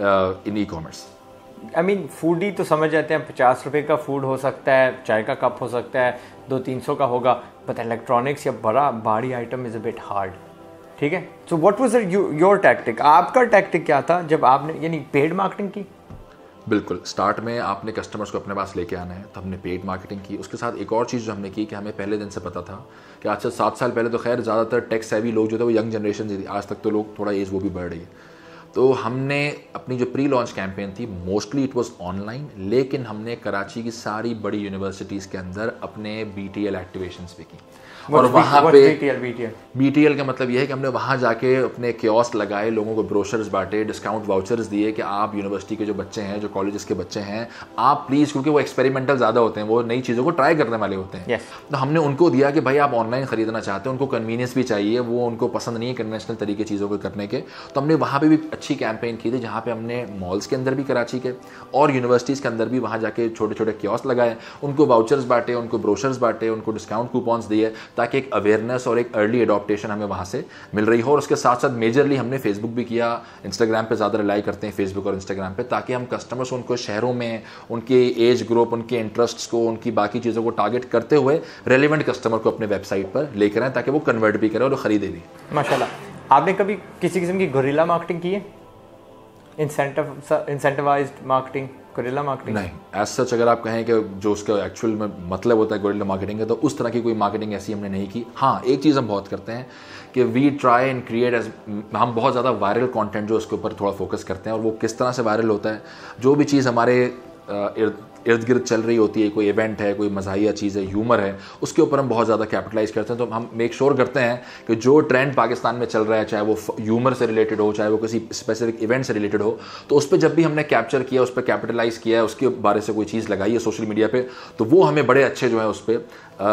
in e commerce. I mean foodie तो समझ जाते हैं, 50 रुपये का food हो सकता है, चाय का कप हो सकता है, 200-300 का होगा, बट इलेक्ट्रॉनिक्स या बड़ा भारी item is a bit hard. ठीक है, so what was your tactic? आपका टैक्टिक क्या था जब आपने यानी पेड मार्केटिंग की? बिल्कुल, स्टार्ट में आपने कस्टमर्स को अपने पास लेके आना है, तो हमने पेड मार्केटिंग की। उसके साथ एक और चीज़ जो हमने की कि हमें पहले दिन से पता था कि आज से 7 साल पहले तो खैर ज़्यादातर टेक सेवी लोग जो थे वो यंग जनरेशन से थी, आज तक तो लोग थोड़ा एज वो भी बढ़ रही है। तो हमने अपनी जो प्री लॉन्च कैंपेन थी मोस्टली इट वाज ऑनलाइन, लेकिन हमने कराची की सारी बड़ी यूनिवर्सिटीज़ के अंदर अपने BTL एक्टिवेशंस भी की। और वहाँ पे BTL का मतलब यह है कि हमने वहाँ जाके अपने कियोस्क लगाए, लोगों को ब्रोशर्स बांटे, डिस्काउंट वाउचर्स दिए कि आप यूनिवर्सिटी के जो बच्चे हैं, जो कॉलेजेस के बच्चे हैं, आप प्लीज़, क्योंकि वो एक्सपेरिमेंटल ज़्यादा होते हैं, वो नई चीज़ों को ट्राई करने वाले होते हैं। तो हमने उनको दिया कि भाई आप ऑनलाइन ख़रीदना चाहते हैं, उनको कन्वीनियंस भी चाहिए, वो उनको पसंद नहीं है कन्वेंशनल तरीके चीज़ों को करने के। तो हमने वहाँ पर भी अच्छी कैंपेन की थी, जहाँ पर हमने मॉल्स के अंदर भी कराची के और यूनिवर्सिटीज़ के अंदर भी वहाँ जाके छोटे छोटे कियोस्क लगाए, उनको वाउचर्स बांटे, उनको ब्रोशर्स बांटे, उनको डिस्काउंट कूपन्स दिए, ताकि एक अवेयरनेस और एक अर्ली एडॉप्टेशन हमें वहाँ से मिल रही हो। और उसके साथ साथ मेजरली हमने फेसबुक भी किया, इंस्टाग्राम पे ज़्यादा रिलाई करते हैं फेसबुक और इंस्टाग्राम पे, ताकि हम कस्टमर्स उनको शहरों में उनके एज ग्रुप, उनके इंटरेस्ट्स को, उनकी बाकी चीज़ों को टारगेट करते हुए रेलिवेंट कस्टमर को अपने वेबसाइट पर लेकर आए, ताकि वो कन्वर्ट भी करें और ख़रीदे भी। माशाल्लाह। आपने कभी किसी किस्म की गुरिल्ला मार्केटिंग की है? Incentivised marketing, guerrilla marketing? नहीं, एज सच अगर आप कहें कि जो उसका एक्चुअल में मतलब होता है गुरिल्ला मार्केटिंग है, तो उस तरह की कोई मार्केटिंग ऐसी हमने नहीं की। हाँ, एक चीज़ हम बहुत करते हैं कि we try and create as, हम बहुत ज़्यादा वायरल कंटेंट जो उसके ऊपर थोड़ा फोकस करते हैं। और वो किस तरह से वायरल होता है, जो भी चीज़ हमारे इर्द गिर्द चल रही होती है, कोई इवेंट है, कोई मज़ाहिया चीज़ है, ह्यूमर है, उसके ऊपर हम बहुत ज़्यादा कैपिटलाइज करते हैं। तो हम मेक श्योर करते हैं कि जो ट्रेंड पाकिस्तान में चल रहा है, चाहे वो ह्यूमर से रिलेटेड हो, चाहे वो किसी स्पेसिफिक इवेंट से रिलेटेड हो, तो उस पर जब भी हमने कैप्चर किया, उस पर कैपिटलाइज किया है, उसके बारे से कोई चीज़ लगाई है सोशल मीडिया पर, तो वो हमें बड़े अच्छे जो है उस पर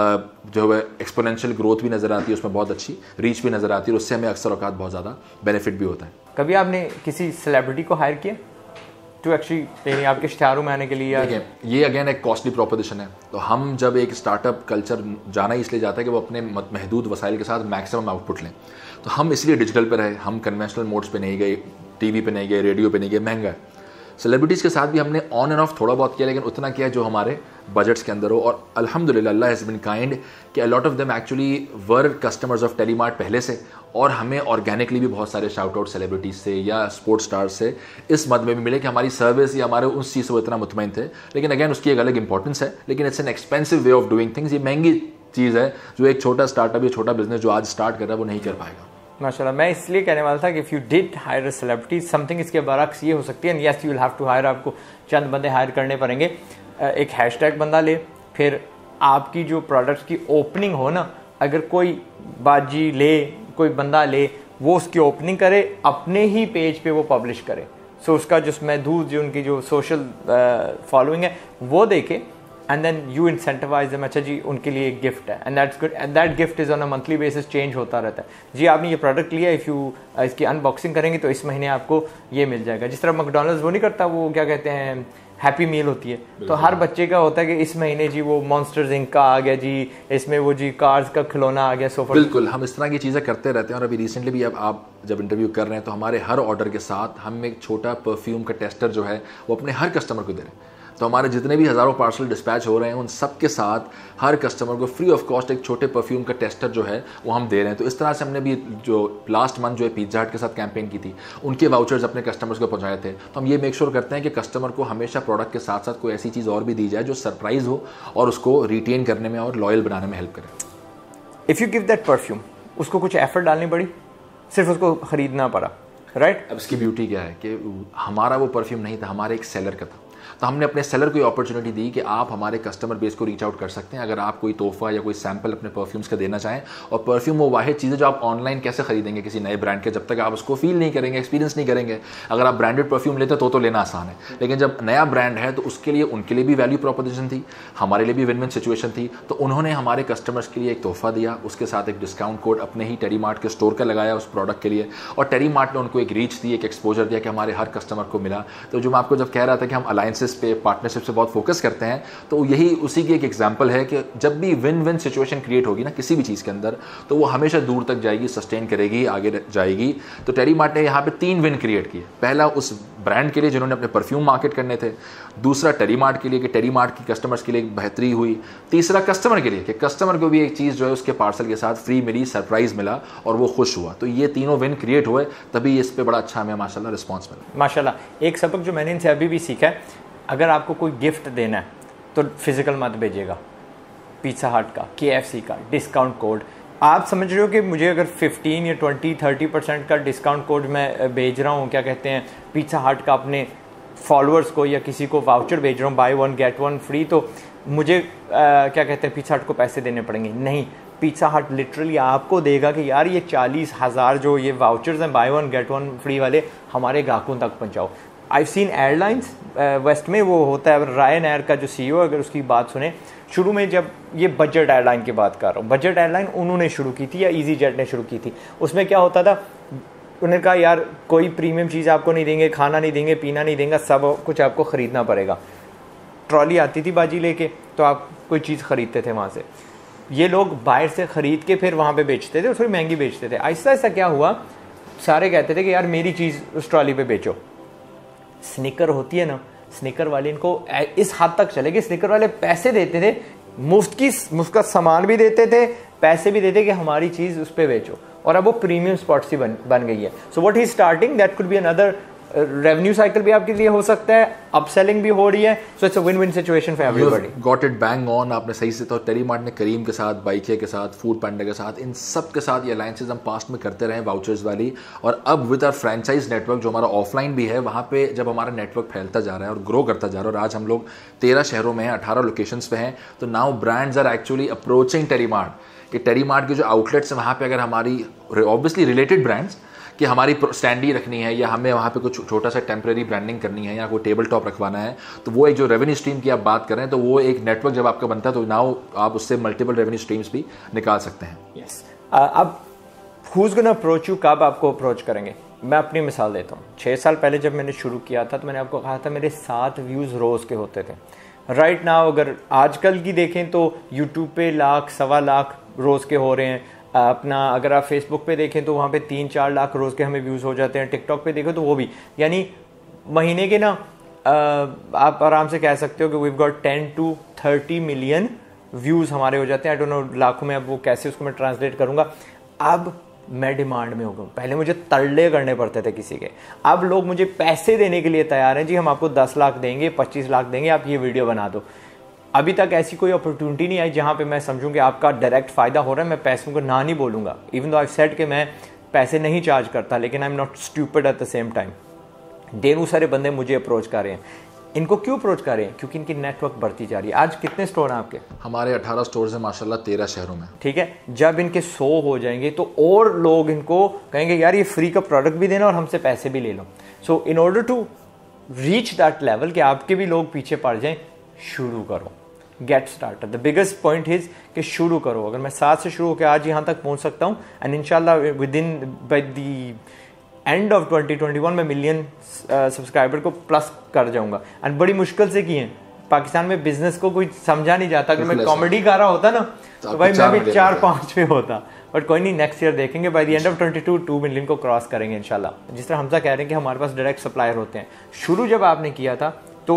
जो है एक्सपोनेंशियल ग्रोथ भी नज़र आती है, उसमें बहुत अच्छी रीच भी नज़र आती है, और उससे हमें अक्सर औकात बहुत ज़्यादा बेनिफिट भी होता है। कभी आपने किसी सेलिब्रिटी को हायर किया टू एक्चुअली आपके इश्तिहारों में आने के लिए? देखिए, ये अगेन एक कॉस्टली प्रोपोजिशन है। तो हम जब एक स्टार्टअप कल्चर जाना इसलिए जाता है कि वो अपने महदूद वसाइल के साथ मैक्सिमम आउटपुट लें। तो हम इसलिए डिजिटल पे रहे, हम कन्वेंशनल मोड्स पे नहीं गए, टीवी पे नहीं गए, रेडियो पे नहीं गए, महंगा है। सेलिब्रिटीज़ के साथ भी हमने ऑन एंड ऑफ थोड़ा बहुत किया, लेकिन उतना किया जो हमारे बजट्स के अंदर हो। और अल्हम्दुलिल्लाह अल्लाह हैज़ बीन काइंड कि a lot of them actually were customers of Telemart पहले से, और हमें ऑर्गेनिकली भी बहुत सारे शाउट आउट सेलिब्रिटीज़ से या स्पोर्ट्स स्टार्स से इस मद में भी मिले कि हमारी सर्विस या हमारे उस चीज़ से वो इतना मुतमईन थे। लेकिन अगैन उसकी एक अलग इंपॉर्टेंस है, लेकिन it's an expensive way of doing things. ये महंगी चीज़ है जो एक छोटा स्टार्टअप या छोटा बिजनेस जो आज स्टार्ट कर रहा है वो नहीं कर पाएगा। माशाल्लाह, मैं इसलिए कहने वाला था कि if you did hire a celebrity something, इसके बरक्स ये हो सकती है, yes you will have to hire, आपको चंद बंदे हायर करने पड़ेंगे। एक हैशटैग बंदा ले, फिर आपकी जो प्रोडक्ट्स की ओपनिंग हो ना, अगर कोई बाजी ले, कोई बंदा ले, वो उसकी ओपनिंग करे, अपने ही पेज पे वो पब्लिश करे। सो उसका जो महदूद जो उनकी जो सोशल फॉलोइंग है वो देखे, and then you incentivise them. अच्छा जी, उनके लिए एक गिफ्ट है, and that's good, and that gift is on a monthly basis, change होता रहता है। जी आपने ये प्रोडक्ट लिया, इफ़ यू इसकी अनबॉक्सिंग करेंगे तो इस महीने आपको ये मिल जाएगा। जिस तरह मैकडॉनल्ड्स वो नहीं करता, वो क्या कहते हैं, हैप्पी मील होती है, तो हर बच्चे का होता है कि इस महीने जी वो मॉन्स्टर्स इंक का आ गया जी, इसमें वो जी कार्स का खिलौना आ गया, सोफा। बिल्कुल, हम इस तरह की चीज़ें करते रहते हैं। और अभी रिसेंटली भी अब आप जब इंटरव्यू कर रहे हैं तो हमारे हर ऑर्डर के साथ हम एक छोटा परफ्यूम का टेस्टर जो है वो अपने हर कस्टमर को दे रहे हैं। तो हमारे जितने भी हज़ारों पार्सल डिस्पैच हो रहे हैं उन सब के साथ हर कस्टमर को फ्री ऑफ कॉस्ट एक छोटे परफ्यूम का टेस्टर जो है वो हम दे रहे हैं। तो इस तरह से हमने भी जो लास्ट मंथ जो है पिज़्ज़ा हट के साथ कैंपेन की थी, उनके वाउचर्स अपने कस्टमर्स को पहुंचाए थे। तो हम ये मेक श्योर करते हैं कि कस्टमर को हमेशा प्रोडक्ट के साथ साथ कोई ऐसी चीज़ और भी दी जाए जो सरप्राइज़ हो और उसको रिटेन करने में और लॉयल बनाने में हेल्प करे। If you give that perfume, उसको कुछ एफर्ट डालनी पड़ी, सिर्फ उसको ख़रीदना पड़ा, राइट? अब इसकी ब्यूटी क्या है कि हमारा वो परफ्यूम नहीं था, हमारे एक सेलर का था। तो हमने अपने सेलर को अपॉर्चुनिटी दी कि आप हमारे कस्टमर बेस को रीच आउट कर सकते हैं अगर आप कोई तोहफा या कोई सैंपल अपने परफ्यूम्स का देना चाहें। और परफ्यूम वो वाहिद चीज़ है जो आप ऑनलाइन कैसे खरीदेंगे किसी नए ब्रांड के, जब तक आप उसको फील नहीं करेंगे, एक्सपीरियंस नहीं करेंगे। अगर आप ब्रांडेड परफ्यूम लेते तो लेना आसान है, लेकिन जब नया ब्रांड है तो उसके लिए उनके लिए भी वैल्यू प्रोपोजिशन थी, हमारे लिए भी विन विन सिचुएशन थी। तो उन्होंने हमारे कस्टमर्स के लिए एक तोहफा दिया, उसके साथ एक डिस्काउंट कोड अपने ही टेरी मार्ट के स्टोर का लगाया उस प्रोडक्ट के लिए, और टेरी मार्ट ने उनको एक रीच दी, एक एक्सपोजर दिया कि हमारे हर कस्टमर को मिला। तो जो मैं आपको जब कह रहा था कि हम अलायंसेस पे, पार्टनरशिप से बहुत फोकस करते हैं, तो यही उसी की एक एग्जांपल है कि जब भी विन विन सिचुएशन क्रिएट होगी ना किसी भी चीज़ के अंदर, तो वो हमेशा दूर तक जाएगी, सस्टेन करेगी, आगे जाएगी। तो टेरी मार्ट ने यहाँ पे 3 विन क्रिएट किए। पहला उस ब्रांड के लिए जिन्होंने अपने परफ्यूम मार्केट करने थे, दूसरा टेरी मार्ट के लिए कि टेरी मार्ट की कस्टमर्स के लिए एक बेहतरी हुई, तीसरा कस्टमर के लिए कि कस्टमर को भी एक चीज़ जो है उसके पार्सल के साथ फ्री मिली, सरप्राइज मिला और वो खुश हुआ। तो ये तीनों विन क्रिएट हुए, तभी इस पर बड़ा अच्छा हमें माशाल्लाह रिस्पॉन्स मिला। माशाल्लाह, एक सबक जो मैंने इनसे अभी भी सीखा है, अगर आपको कोई गिफ्ट देना है तो फिजिकल मत भेजिएगा। पिज़्ज़ा हट का, KFC का डिस्काउंट कोड, आप समझ रहे हो कि मुझे अगर 15 या 20-30% का डिस्काउंट कोड मैं भेज रहा हूँ, क्या कहते हैं, पिज़्ज़ा हट का अपने फॉलोअर्स को या किसी को वाउचर भेज रहा हूँ, बाय 1 गेट 1 फ्री, तो मुझे क्या कहते हैं पिज़्ज़ा हट को पैसे देने पड़ेंगे? नहीं, पिज़्ज़ा हट लिटरली आपको देगा कि यार ये 40,000 जो ये वाउचर्स हैं बाय 1 गेट 1 फ्री वाले, हमारे ग्राहकों तक पहुँचाओ। आई सीन एयरलाइंस वेस्ट में वो होता है, रायन एयर का जो CEO, अगर उसकी बात सुने, शुरू में जब ये बजट एयरलाइन की बात कर रहा हूँ, बजट एयरलाइन उन्होंने शुरू की थी या ईजी जेट ने शुरू की थी। उसमें क्या होता था, उन्होंने कहा यार कोई प्रीमियम चीज़ आपको नहीं देंगे, खाना नहीं देंगे, पीना नहीं देंगे, सब कुछ आपको ख़रीदना पड़ेगा। ट्रॉली आती थी बाजी लेके, तो आप कोई चीज़ ख़रीदते थे वहाँ से। ये लोग बाहर से ख़रीद के फिर वहाँ पर बेचते थे और थोड़ी महंगी बेचते थे। आहिस्ता आहिस्ता क्या हुआ, सारे कहते थे कि यार मेरी चीज़ उस ट्रॉली पर बेचो। स्निकर होती है ना, स्निकर वाले इनको इस हद तक चले कि स्निकर वाले पैसे देते थे, मुफ्त का सामान भी देते थे, पैसे भी देते कि हमारी चीज़ उस पर बेचो, और अब वो प्रीमियम स्पॉट सी बन गई है। So what he starting that could be another revenue cycle भी आपके लिए हो सकता है, अपसेलिंग भी हो रही है, so it's a win win situation for everybody. Got it bang on, आपने सही से। तो टेलीमार्ट ने करीम के साथ, बाइकिया के साथ, फूड पैंडा के साथ, इन सब के साथ ये अलायंसेज हम पास्ट में करते रहे वाउचर्स वाली, और अब विद आवर फ्रेंचाइज नेटवर्क जो हमारा ऑफलाइन भी है, वहाँ पे जब हमारा नेटवर्क फैलता जा रहा है और ग्रो करता जा रहा है, और आज हम लोग 13 शहरों में हैं, 18 लोकेशंस पे हैं, तो now brands are actually approaching Telemart. कि टेलीमार्ट के जो आउटलेट्स हैं वहाँ पे अगर हमारी ऑब्वियसली रिलेटेड ब्रांड्स कि हमारी स्टैंडी रखनी है या हमें वहाँ पे कुछ छोटा सा टेम्प्रेरी ब्रांडिंग करनी है या कोई टेबल टॉप रखवाना है, तो वो एक जो रेवेन्यू स्ट्रीम की आप बात कर रहे हैं, तो वो एक नेटवर्क जब आपका बनता है तो नाउ आप उससे मल्टीपल रेवेन्यू स्ट्रीम्स भी निकाल सकते हैं। यस। अब हूज गोना अप्रोच यू, कब आपको अप्रोच करेंगे? मैं अपनी मिसाल देता हूँ। 6 साल पहले जब मैंने शुरू किया था तो मैंने आपको कहा था मेरे 7 व्यूज़ रोज़ के होते थे। राइट नाउ अगर आजकल की देखें तो यूट्यूब पे 1 लाख, 1.25 लाख रोज़ के हो रहे हैं। अपना अगर आप फेसबुक पे देखें तो वहाँ पे 3-4 लाख रोज़ के हमें व्यूज़ हो जाते हैं। टिकटॉक पे देखें तो वो भी, यानी महीने के ना आप आराम से कह सकते हो कि we've got 10 to 30 million views हमारे हो जाते हैं। आई डोंट नो लाखों में अब वो कैसे उसको मैं ट्रांसलेट करूँगा। अब मैं डिमांड में हो गया। पहले मुझे तरले करने पड़ते थे किसी के, अब लोग मुझे पैसे देने के लिए तैयार हैं। जी हम आपको 10 लाख देंगे, 25 लाख देंगे, आप ये वीडियो बना दो। अभी तक ऐसी कोई अपॉर्चुनिटी नहीं आई जहाँ पे मैं समझूं कि आपका डायरेक्ट फ़ायदा हो रहा है। मैं पैसों को ना नहीं बोलूँगा, इवन दो आई सेड कि मैं पैसे नहीं चार्ज करता, लेकिन I am not stupid at the same time. ढेरों सारे बंदे मुझे अप्रोच कर रहे हैं। इनको क्यों अप्रोच कर रहे हैं? क्योंकि इनकी नेटवर्क बढ़ती जा रही है। आज कितने स्टोर हैं आपके? हमारे 18 स्टोर्स हैं माशाल्लाह 13 शहरों में। ठीक है, जब इनके 100 हो जाएंगे तो और लोग इनको कहेंगे यार ये फ्री का प्रोडक्ट भी देना और हमसे पैसे भी ले लो। So in order to reach that level कि आपके भी लोग पीछे पड़ जाएं, शुरू करो, get started. The biggest point is कि शुरू करो। अगर मैं 7 से शुरू होकर आज यहाँ तक पहुँच सकता हूँ, एंड इंशाल्लाह within by the end of 2021 में मिलियन सब्सक्राइबर को प्लस कर जाऊंगा। एंड बड़ी मुश्किल से किए। पाकिस्तान में बिजनेस को कोई समझा नहीं जाता। अगर मैं कॉमेडी कर रहा होता ना तो भाई मैं भी 4-5 पे होता। बट कोई नहीं, नेक्स्ट ईयर देखेंगे, by the end of 22 2 million को क्रॉस करेंगे इंशाल्लाह। जिस तरह हमजा कह रहे हैं कि हमारे पास डायरेक्ट सप्लायर होते हैं। शुरू जब आपने किया था तो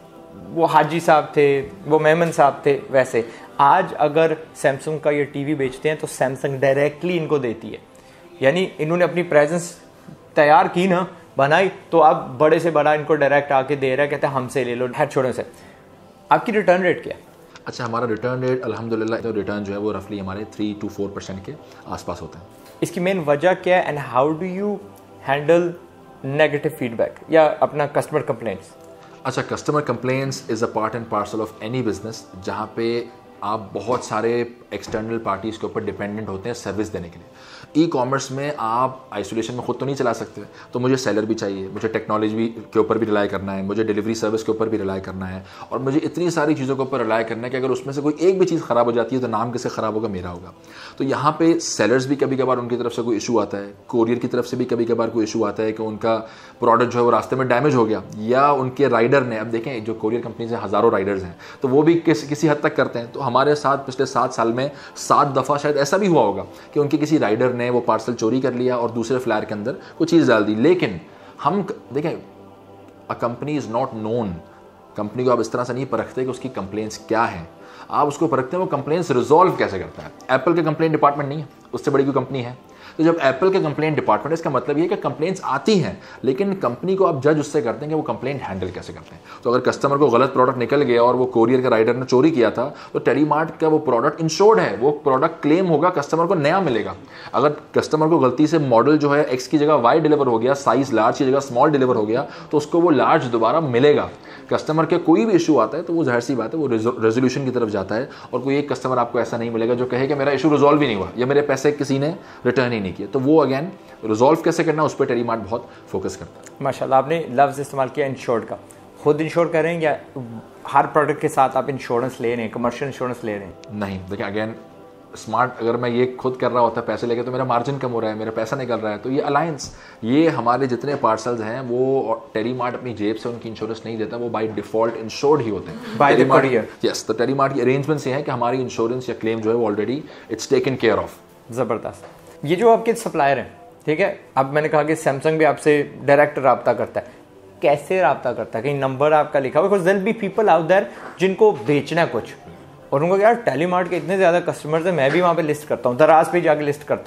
वो हाजी साहब थे, वो मेमन साहब थे। वैसे आज अगर सैमसंग का ये टीवी बेचते हैं तो सैमसंग डायरेक्टली इनको देती है। यानी इन्होंने अपनी प्रेजेंस तैयार की ना, बनाई, तो अब बड़े से बड़ा इनको डायरेक्ट आके दे रहा है, कहते हैं हमसे ले लो हेड छोड़ने से। आपकी रिटर्न रेट क्या है? अच्छा, हमारा रिटर्न रेट अल्हम्दुलिल्लाह तो रिटर्न जो है वो रफली हमारे 3 to 4% के आसपास होते हैं। इसकी मेन वजह क्या है and how do you handle negative feedback या अपना कस्टमर कंप्लेंट्स? अच्छा, customer complaints is a part and parcel of any business जहाँ पे आप बहुत सारे एक्सटर्नल पार्टीज़ के ऊपर डिपेंडेंट होते हैं सर्विस देने के लिए। ई कॉमर्स में आप आइसोलेशन में खुद तो नहीं चला सकते, तो मुझे सेलर भी चाहिए, मुझे टेक्नोलॉजी के ऊपर भी रिलाई करना है, मुझे डिलीवरी सर्विस के ऊपर भी रिलाई करना है, और मुझे इतनी सारी चीज़ों के ऊपर रिलाई करना है कि अगर उसमें से कोई एक भी चीज़ ख़राब हो जाती है तो नाम किससे ख़राब होगा? मेरा होगा। तो यहाँ पे सेलर्स भी कभी कभार उनकी तरफ से कोई इशू आता है, कोरियर की तरफ से भी कभी कभार कोई इशू आता है कि उनका प्रोडक्ट जो है वो रास्ते में डैमेज हो गया, या उनके राइडर ने, अब देखें जो कोरियर कंपनीज हैं हज़ारों राइडर्स हैं, तो वो भी किसी हद तक करते हैं। तो हमारे साथ पिछले 7 साल में 7 दफ़ा शायद ऐसा भी हुआ होगा कि उनके किसी राइडर ने वो पार्सल चोरी कर लिया और दूसरे फ्लायर के अंदर कुछ चीज़ डाल दी। लेकिन हम देखें, a company is not known. Company को आप इस तरह से नहीं परखते कि उसकी कंप्लेंट्स क्या हैं, आप उसको परखते हैं वो कंप्लेंट्स रिजॉल्व कैसे करता है। एप्पल के कंप्लेंट डिपार्टमेंट नहीं है, उससे बड़ी कोई कंपनी है। तो जब एप्पल के कंप्लेंट डिपार्टमेंट, इसका मतलब ये है कि कंप्लेंट्स आती हैं, लेकिन कंपनी को आप जज उससे करते हैं कि वो कंप्लेंट हैंडल कैसे करते हैं। तो अगर कस्टमर को गलत प्रोडक्ट निकल गया और वो कोरियर के राइडर ने चोरी किया था, तो टेलीमार्ट का वो प्रोडक्ट इंश्योर्ड है, वो प्रोडक्ट क्लेम होगा, कस्टमर को नया मिलेगा। अगर कस्टमर को गलती से मॉडल जो है एक्स की जगह वाई डिलीवर हो गया, साइज लार्ज की जगह स्मॉल डिलीवर हो गया, तो उसको वो लार्ज दोबारा मिलेगा। कस्टमर के कोई भी इशू आता है तो वो जाहिर सी बात है वो रेजोल्यूशन की तरफ जाता है, और कोई एक कस्टमर आपको ऐसा नहीं मिलेगा जो कहे कि मेरा इशू रिजॉल्व ही नहीं हुआ या मेरे पैसे किसी ने रिटर्न ही नहीं किए। तो वो अगेन रिजॉल्व कैसे करना, उस पर टेलीमार्ट बहुत फोकस करता है। माशाल्लाह, आपने लफ्ज़ इस्तेमाल किया इंश्योर्ड का। खुद इंश्योर कर रहे हैं या हर प्रोडक्ट के साथ आप इंश्योरेंस ले रहे हैं, कमर्शियल इंश्योरेंस ले रहे हैं? नहीं, देखिए अगेन स्मार्ट, अगर मैं ये खुद कर रहा होता पैसे लेके तो मेरा मार्जिन कम हो रहा है, मेरा पैसा निकल रहा है। तो ये अलायंस, ये हमारे जितने पार्सल्स हैं वो टेलीमार्ट अपनी जेब से उनकी इंश्योरेंस नहीं देता, वो बाय डिफॉल्ट इंश्योर्ड ही होते हैं बाय द कोरियर। यस, तो टेलीमार्ट की अरेंजमेंट्स ये है कि हमारी इंश्योरेंस या क्लेम जो है वो already it's taken care of. ज़बरदस्त। ये जो आपके सप्लायर हैं, ठीक है, अब मैंने कहा कि सैमसंग भी आपसे डायरेक्ट रब्ता करता है, कैसे रब्ता करता है? कहीं नंबर आपका लिखा हुआ? Because there be people out there जिनको बेचना है कुछ, और उनको यार टेलीमार्ट के इतने ज़्यादा कस्टमर्स हैं, मैं भी वहाँ पे लिस्ट करता हूँ, दराज पे जाके लिस्ट करते हैं।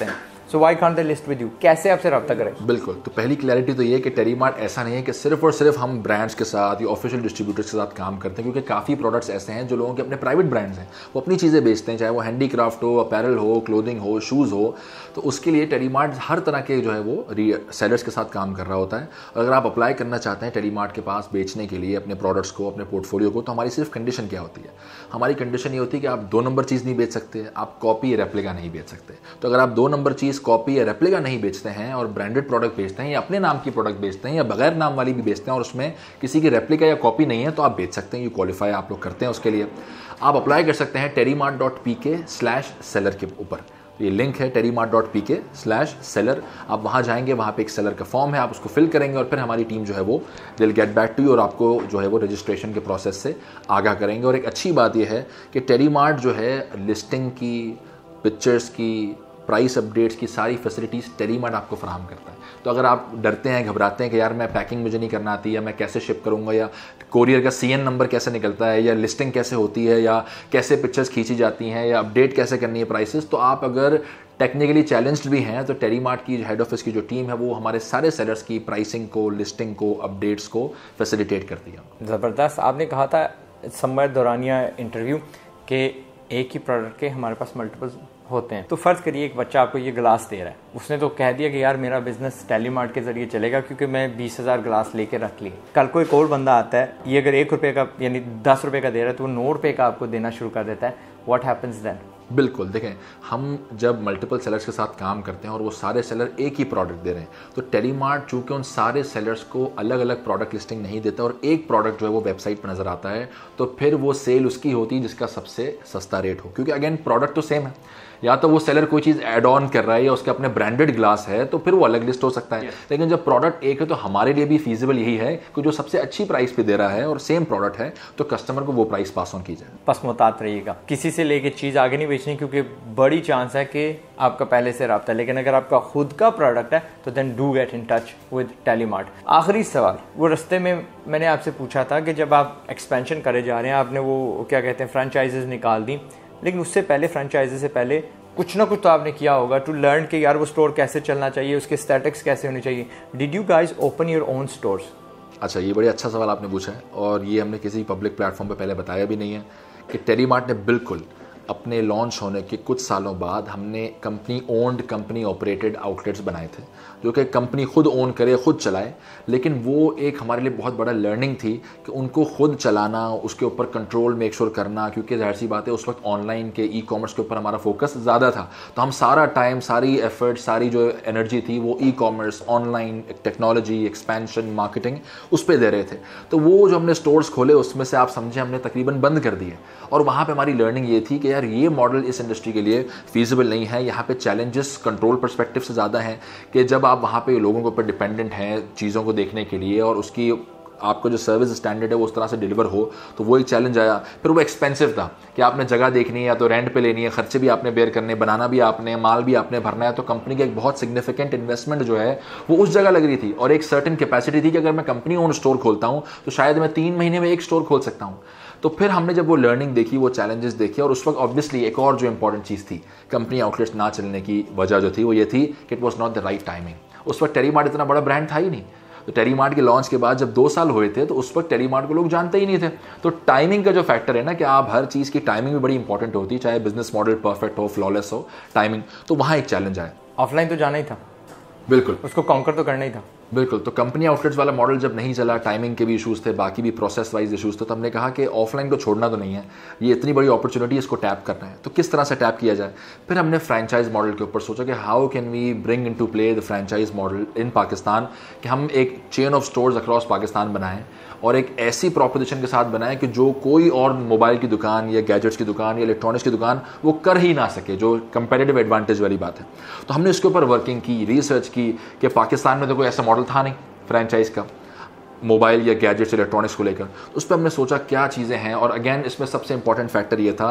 So why can't they list with you? कैसे आपसे रब्ता करें? बिल्कुल, तो पहली क्लैरिटी तो ये है कि टेलीमार्ट ऐसा नहीं है कि सिर्फ और सिर्फ हम ब्रांड्स के साथ या ऑफिशियल डिस्ट्रीब्यूटर्स के साथ काम करते हैं, क्योंकि काफ़ी प्रोडक्ट्स ऐसे हैं जो लोगों के अपने प्राइवेट ब्रांड्स हैं, वो अपनी चीज़ें बेचते हैं, चाहे वो हैंडीक्राफ्ट हो, अपैरल हो, क्लोथिंग हो, शूज़ हो। तो उसके लिए टेलीमार्ट हर तरह के जो है वो सेलर्स के साथ काम कर रहा होता है। और अगर आप अप्लाई करना चाहते हैं टेलीमार्ट के पास बेचने के लिए अपने प्रोडक्ट्स को, अपने पोर्टफोलियो को, तो हमारी सिर्फ कंडीशन क्या होती है? हमारी कंडीशन ये होती है कि आप 2 नंबर चीज़ नहीं बेच सकते, आप कॉपी या रेप्लिका नहीं बेच सकते। तो अगर आप 2 नंबर चीज़ कॉपी या रेप्लिका नहीं बेचते हैं और ब्रांडेड प्रोडक्ट बेचते हैं या अपने नाम की प्रोडक्ट बेचते हैं या बगैर नाम वाली भी बेचते हैं और उसमें किसी की रेप्लिका या कॉपी नहीं है, तो आप बेच सकते हैं। ये क्वालिफाई आप लोग करते हैं। उसके लिए आप अप्लाई कर सकते हैं terrymart.pk/seller के ऊपर। ये लिंक है terrymart.pk/seller। आप वहाँ जाएंगे, वहाँ पे एक सेलर का फॉर्म है, आप उसको फिल करेंगे और फिर हमारी टीम जो है वो will get back to you और आपको जो है वो रजिस्ट्रेशन के प्रोसेस से आगाह करेंगे। और एक अच्छी बात यह है कि टेलीमार्ट जो है लिस्टिंग की, पिक्चर्स की, प्राइस अपडेट्स की सारी फैसिलिटीज़ टेलीमार्ट आपको फराहम करता है। तो अगर आप डरते हैं, घबराते हैं कि यार मैं पैकिंग मुझे नहीं करना आती, या मैं कैसे शिप करूंगा, या कोरियर का CN नंबर कैसे निकलता है, या लिस्टिंग कैसे होती है, या कैसे पिक्चर्स खींची जाती हैं, या अपडेट कैसे करनी है प्राइसेस, तो आप अगर टेक्निकली चैलेंज्ड भी हैं तो टेलीमार्ट की हेड ऑफिस की जो टीम है वो हमारे सारे सेलर्स की प्राइसिंग को, लिस्टिंग को, अपडेट्स को फैसिलिटेट करती है। ज़बरदस्त। आपने कहा था समर दौरानिया इंटरव्यू के एक ही प्रोडक्ट के हमारे पास मल्टीपल होते हैं। तो फ़र्ज़ करिए एक बच्चा आपको ये गिलास दे रहा है, उसने तो कह दिया कि यार मेरा बिजनेस टेलीमार्ट के ज़रिए चलेगा क्योंकि मैं 20,000 गिलास लेके रख लिए। कल को एक और बंदा आता है, ये अगर 1 रुपये का यानी 10 रुपये का दे रहा है तो वो 9 रुपये का आपको देना शुरू कर देता है। What happens then? बिल्कुल, देखें हम जब मल्टीपल सेलर्स के साथ काम करते हैं और वो सारे सेलर एक ही प्रोडक्ट दे रहे हैं, तो टेलीमार्ट चूँकि उन सारे सेलर्स को अलग अलग प्रोडक्ट लिस्टिंग नहीं देता और एक प्रोडक्ट जो है वो वेबसाइट पर नज़र आता है, तो फिर वो सेल उसकी होती है जिसका सबसे सस्ता रेट हो। क्योंकि अगेन प्रोडक्ट तो सेम है, या तो वो सेलर कोई चीज़ ऐड ऑन कर रहा है या उसके अपने ब्रांडेड ग्लास है तो फिर वो अलग लिस्ट हो सकता है। लेकिन जब प्रोडक्ट एक है तो हमारे लिए भी फीजिबल यही है कि जो सबसे अच्छी प्राइस पे दे रहा है और सेम प्रोडक्ट है तो कस्टमर को वो प्राइस पास ऑन की जाए। बस मुहतात रहिएगा, किसी से लेके चीज़ आगे नहीं बेचनी क्योंकि बड़ी चांस है कि आपका पहले से रब्ता है। लेकिन अगर आपका खुद का प्रोडक्ट है तो then do get in touch with Telemart. आखिरी सवाल, वो रास्ते में मैंने आपसे पूछा था कि जब आप एक्सपेंशन करे जा रहे हैं, आपने वो क्या कहते हैं फ्रेंचाइजेज निकाल दी, लेकिन उससे पहले फ्रेंचाइजी से पहले कुछ ना कुछ तो आपने किया होगा टू लर्न कि यार वो स्टोर कैसे चलना चाहिए, उसके स्टैटिक्स कैसे होने चाहिए। Did you guys open your own stores? अच्छा, ये बड़ी अच्छा सवाल आपने पूछा है और ये हमने किसी पब्लिक प्लेटफॉर्म पे पहले बताया भी नहीं है कि टेलीमार्ट ने बिल्कुल अपने लॉन्च होने के कुछ सालों बाद हमने company owned, company operated outlets बनाए थे जो कि कंपनी खुद ओन करे, खुद चलाए। लेकिन वो एक हमारे लिए बहुत बड़ा लर्निंग थी कि उनको खुद चलाना, उसके ऊपर कंट्रोल मेक श्योर करना, क्योंकि जाहिर सी बात है उस वक्त ऑनलाइन के ई-कॉमर्स के ऊपर हमारा फोकस ज़्यादा था। तो हम सारा टाइम, सारी एफर्ट, सारी जो एनर्जी थी वो e-commerce, online technology, expansion, marketing उस पर दे रहे थे। तो वो जो हमने स्टोर्स खोले उसमें से आप समझे हमने तकरीबन बंद कर दिए। और वहाँ पर हमारी लर्निंग ये थी कि यार ये मॉडल इस इंडस्ट्री के लिए फीजिबल नहीं है। यहाँ पे चैलेंजेस कंट्रोल पर्सपेक्टिव से ज़्यादा हैं कि जब आप वहाँ पे लोगों के ऊपर डिपेंडेंट हैं चीज़ों को देखने के लिए और उसकी आपको जो सर्विस स्टैंडर्ड है वो उस तरह से डिलीवर हो, तो वो एक चैलेंज आया। फिर वो एक्सपेंसिव था कि आपने जगह देखनी है या तो रेंट पे लेनी है, खर्चे भी आपने बेयर करने, बनाना भी आपने, माल भी आपने भरना है। तो कंपनी की एक बहुत सिग्निफिकेंट इन्वेस्टमेंट जो है वो उस जगह लग रही थी और एक सर्टेन कैपेसिटी थी कि अगर मैं कंपनी ओन स्टोर खोलता हूँ तो शायद मैं 3 महीने में एक स्टोर खोल सकता हूँ। तो फिर हमने जब वो लर्निंग देखी, वो चैलेंजेस देखे, और उस वक्त ऑब्वियसली एक और जो इंपॉर्टेंट चीज़ थी कंपनी आउटलेट्स ना चलने की वजह जो थी वो ये थी कि it was not the right timing. उस वक्त टेलीमार्ट इतना बड़ा ब्रांड था ही नहीं। तो टेलीमार्ट के लॉन्च के बाद जब 2 साल हुए थे तो उस वक्त टेलीमार्ट को लोग जानते ही नहीं थे। तो टाइमिंग का जो फैक्टर है ना कि आप हर चीज़ की टाइमिंग भी बड़ी इंपॉर्टेंट होती है, चाहे बिजनेस मॉडल परफेक्ट हो, फ्लॉलेस हो, टाइमिंग, तो वहाँ एक चैलेंज आया। ऑफलाइन तो जाना ही था, बिल्कुल उसको कॉन्कर तो करना ही था। बिल्कुल। तो कंपनी आउटलेट्स वाला मॉडल जब नहीं चला, टाइमिंग के भी इशूज़ थे, बाकी भी प्रोसेस वाइज इशूज़ थे, तो हमने कहा कि ऑफलाइन को छोड़ना तो नहीं है, ये इतनी बड़ी अपॉर्चुनिटी, इसको टैप करना है, तो किस तरह से टैप किया जाए। फिर हमने फ्रेंचाइज मॉडल के ऊपर सोचा कि how can we bring in to play the franchise model in Pakistan, कि हम एक chain of stores across Pakistan बनाएं और एक ऐसी प्रॉपोजिशन के साथ बनाएं कि जो कोई और मोबाइल की दुकान या गैजेट्स की दुकान या इलेक्ट्रॉनिक्स की दुकान वो कर ही ना सके, जो कंपेटिटिव एडवांटेज वाली बात है। तो हमने इसके ऊपर वर्किंग की, रिसर्च की कि पाकिस्तान में तो कोई ऐसा मॉडल था नहीं फ्रेंचाइज का मोबाइल या गैजेट्स इलेक्ट्रॉनिक्स को लेकर। तो उस पर हमने सोचा क्या चीज़ें हैं, और अगेन इसमें सबसे इंपॉर्टेंट फैक्टर ये था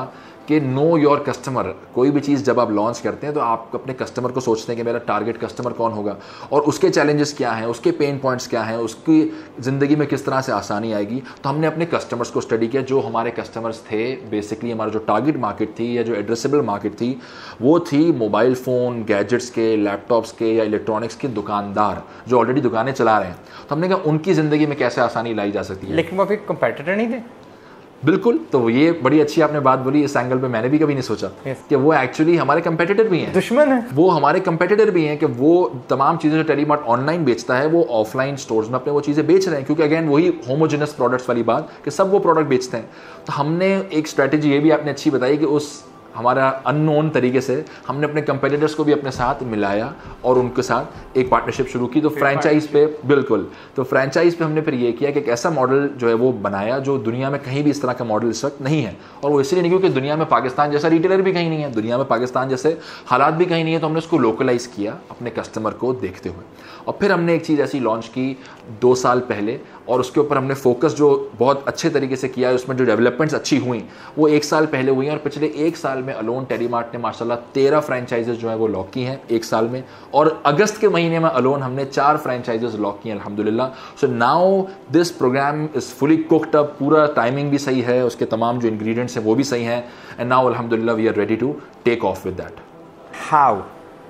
कि नो योर कस्टमर। कोई भी चीज़ जब आप लॉन्च करते हैं तो आप अपने कस्टमर को सोचते हैं कि मेरा टारगेट कस्टमर कौन होगा और उसके चैलेंजेस क्या हैं, उसके पेन पॉइंट्स क्या हैं, उसकी ज़िंदगी में किस तरह से आसानी आएगी। तो हमने अपने कस्टमर्स को स्टडी किया। जो हमारे कस्टमर्स थे, बेसिकली हमारा जो टारगेट मार्केट थी या जो एड्रेसेबल मार्केट थी, वो थी मोबाइल फ़ोन, गैजेट्स के, लैपटॉप्स के या इलेक्ट्रॉनिक्स के दुकानदार जो ऑलरेडी दुकानें चला रहे हैं। तो हमने कहा उनकी ज़िंदगी में कैसे आसानी लाई जा सकती है। लेकिन वो फिर कंपेटिटर नहीं थे। बिल्कुल, तो ये बड़ी अच्छी आपने बात बोली। इस एंगल पे मैंने भी कभी नहीं सोचा कि वो एक्चुअली हमारे कंपेटिटर भी हैं, दुश्मन है। वो हमारे कंपेटिटर भी हैं कि वो तमाम चीज़ें जो टेलीमार्ट ऑनलाइन बेचता है वो ऑफलाइन स्टोर्स में अपने वो चीज़ें बेच रहे हैं, क्योंकि अगेन वही होमोजेनस प्रोडक्ट्स वाली बात कि सब वो प्रोडक्ट बेचते हैं। तो हमने एक स्ट्रैटेजी ये भी आपने अच्छी बताई कि उस हमारा अननोन तरीके से हमने अपने कंपेटिटर्स को भी अपने साथ मिलाया और उनके साथ एक पार्टनरशिप शुरू की। तो फ्रेंचाइज पे, बिल्कुल, तो फ्रेंचाइज पे हमने फिर ये किया कि एक ऐसा मॉडल जो है वो बनाया जो दुनिया में कहीं भी इस तरह का मॉडल इस वक्त नहीं है। और वो इसलिए नहीं क्योंकि दुनिया में पाकिस्तान जैसा रिटेलर भी कहीं नहीं है, दुनिया में पाकिस्तान जैसे हालात भी कहीं नहीं है। तो हमने उसको लोकलाइज किया अपने कस्टमर को देखते हुए। और फिर हमने एक चीज़ ऐसी लॉन्च की 2 साल पहले और उसके ऊपर हमने फोकस जो बहुत अच्छे तरीके से किया है, उसमें जो डेवलपमेंट्स अच्छी हुई वो 1 साल पहले हुई हैं। और पिछले 1 साल में अलोन टेलीमार्ट ने माशाल्लाह 13 फ्रेंचाइजेस जो है वो लॉक की हैं 1 साल में। और अगस्त के महीने में अलोन हमने 4 फ्रेंचाइजेस लॉक की हैं अल्हम्दुलिल्लाह। So now this program is fully cooked up, पूरा टाइमिंग भी सही है, उसके तमाम जो इंग्रेडिएंट्स हैं वो भी सही हैं। एंड नाउ अल्हम्दुलिल्लाह we are ready to take off with that. How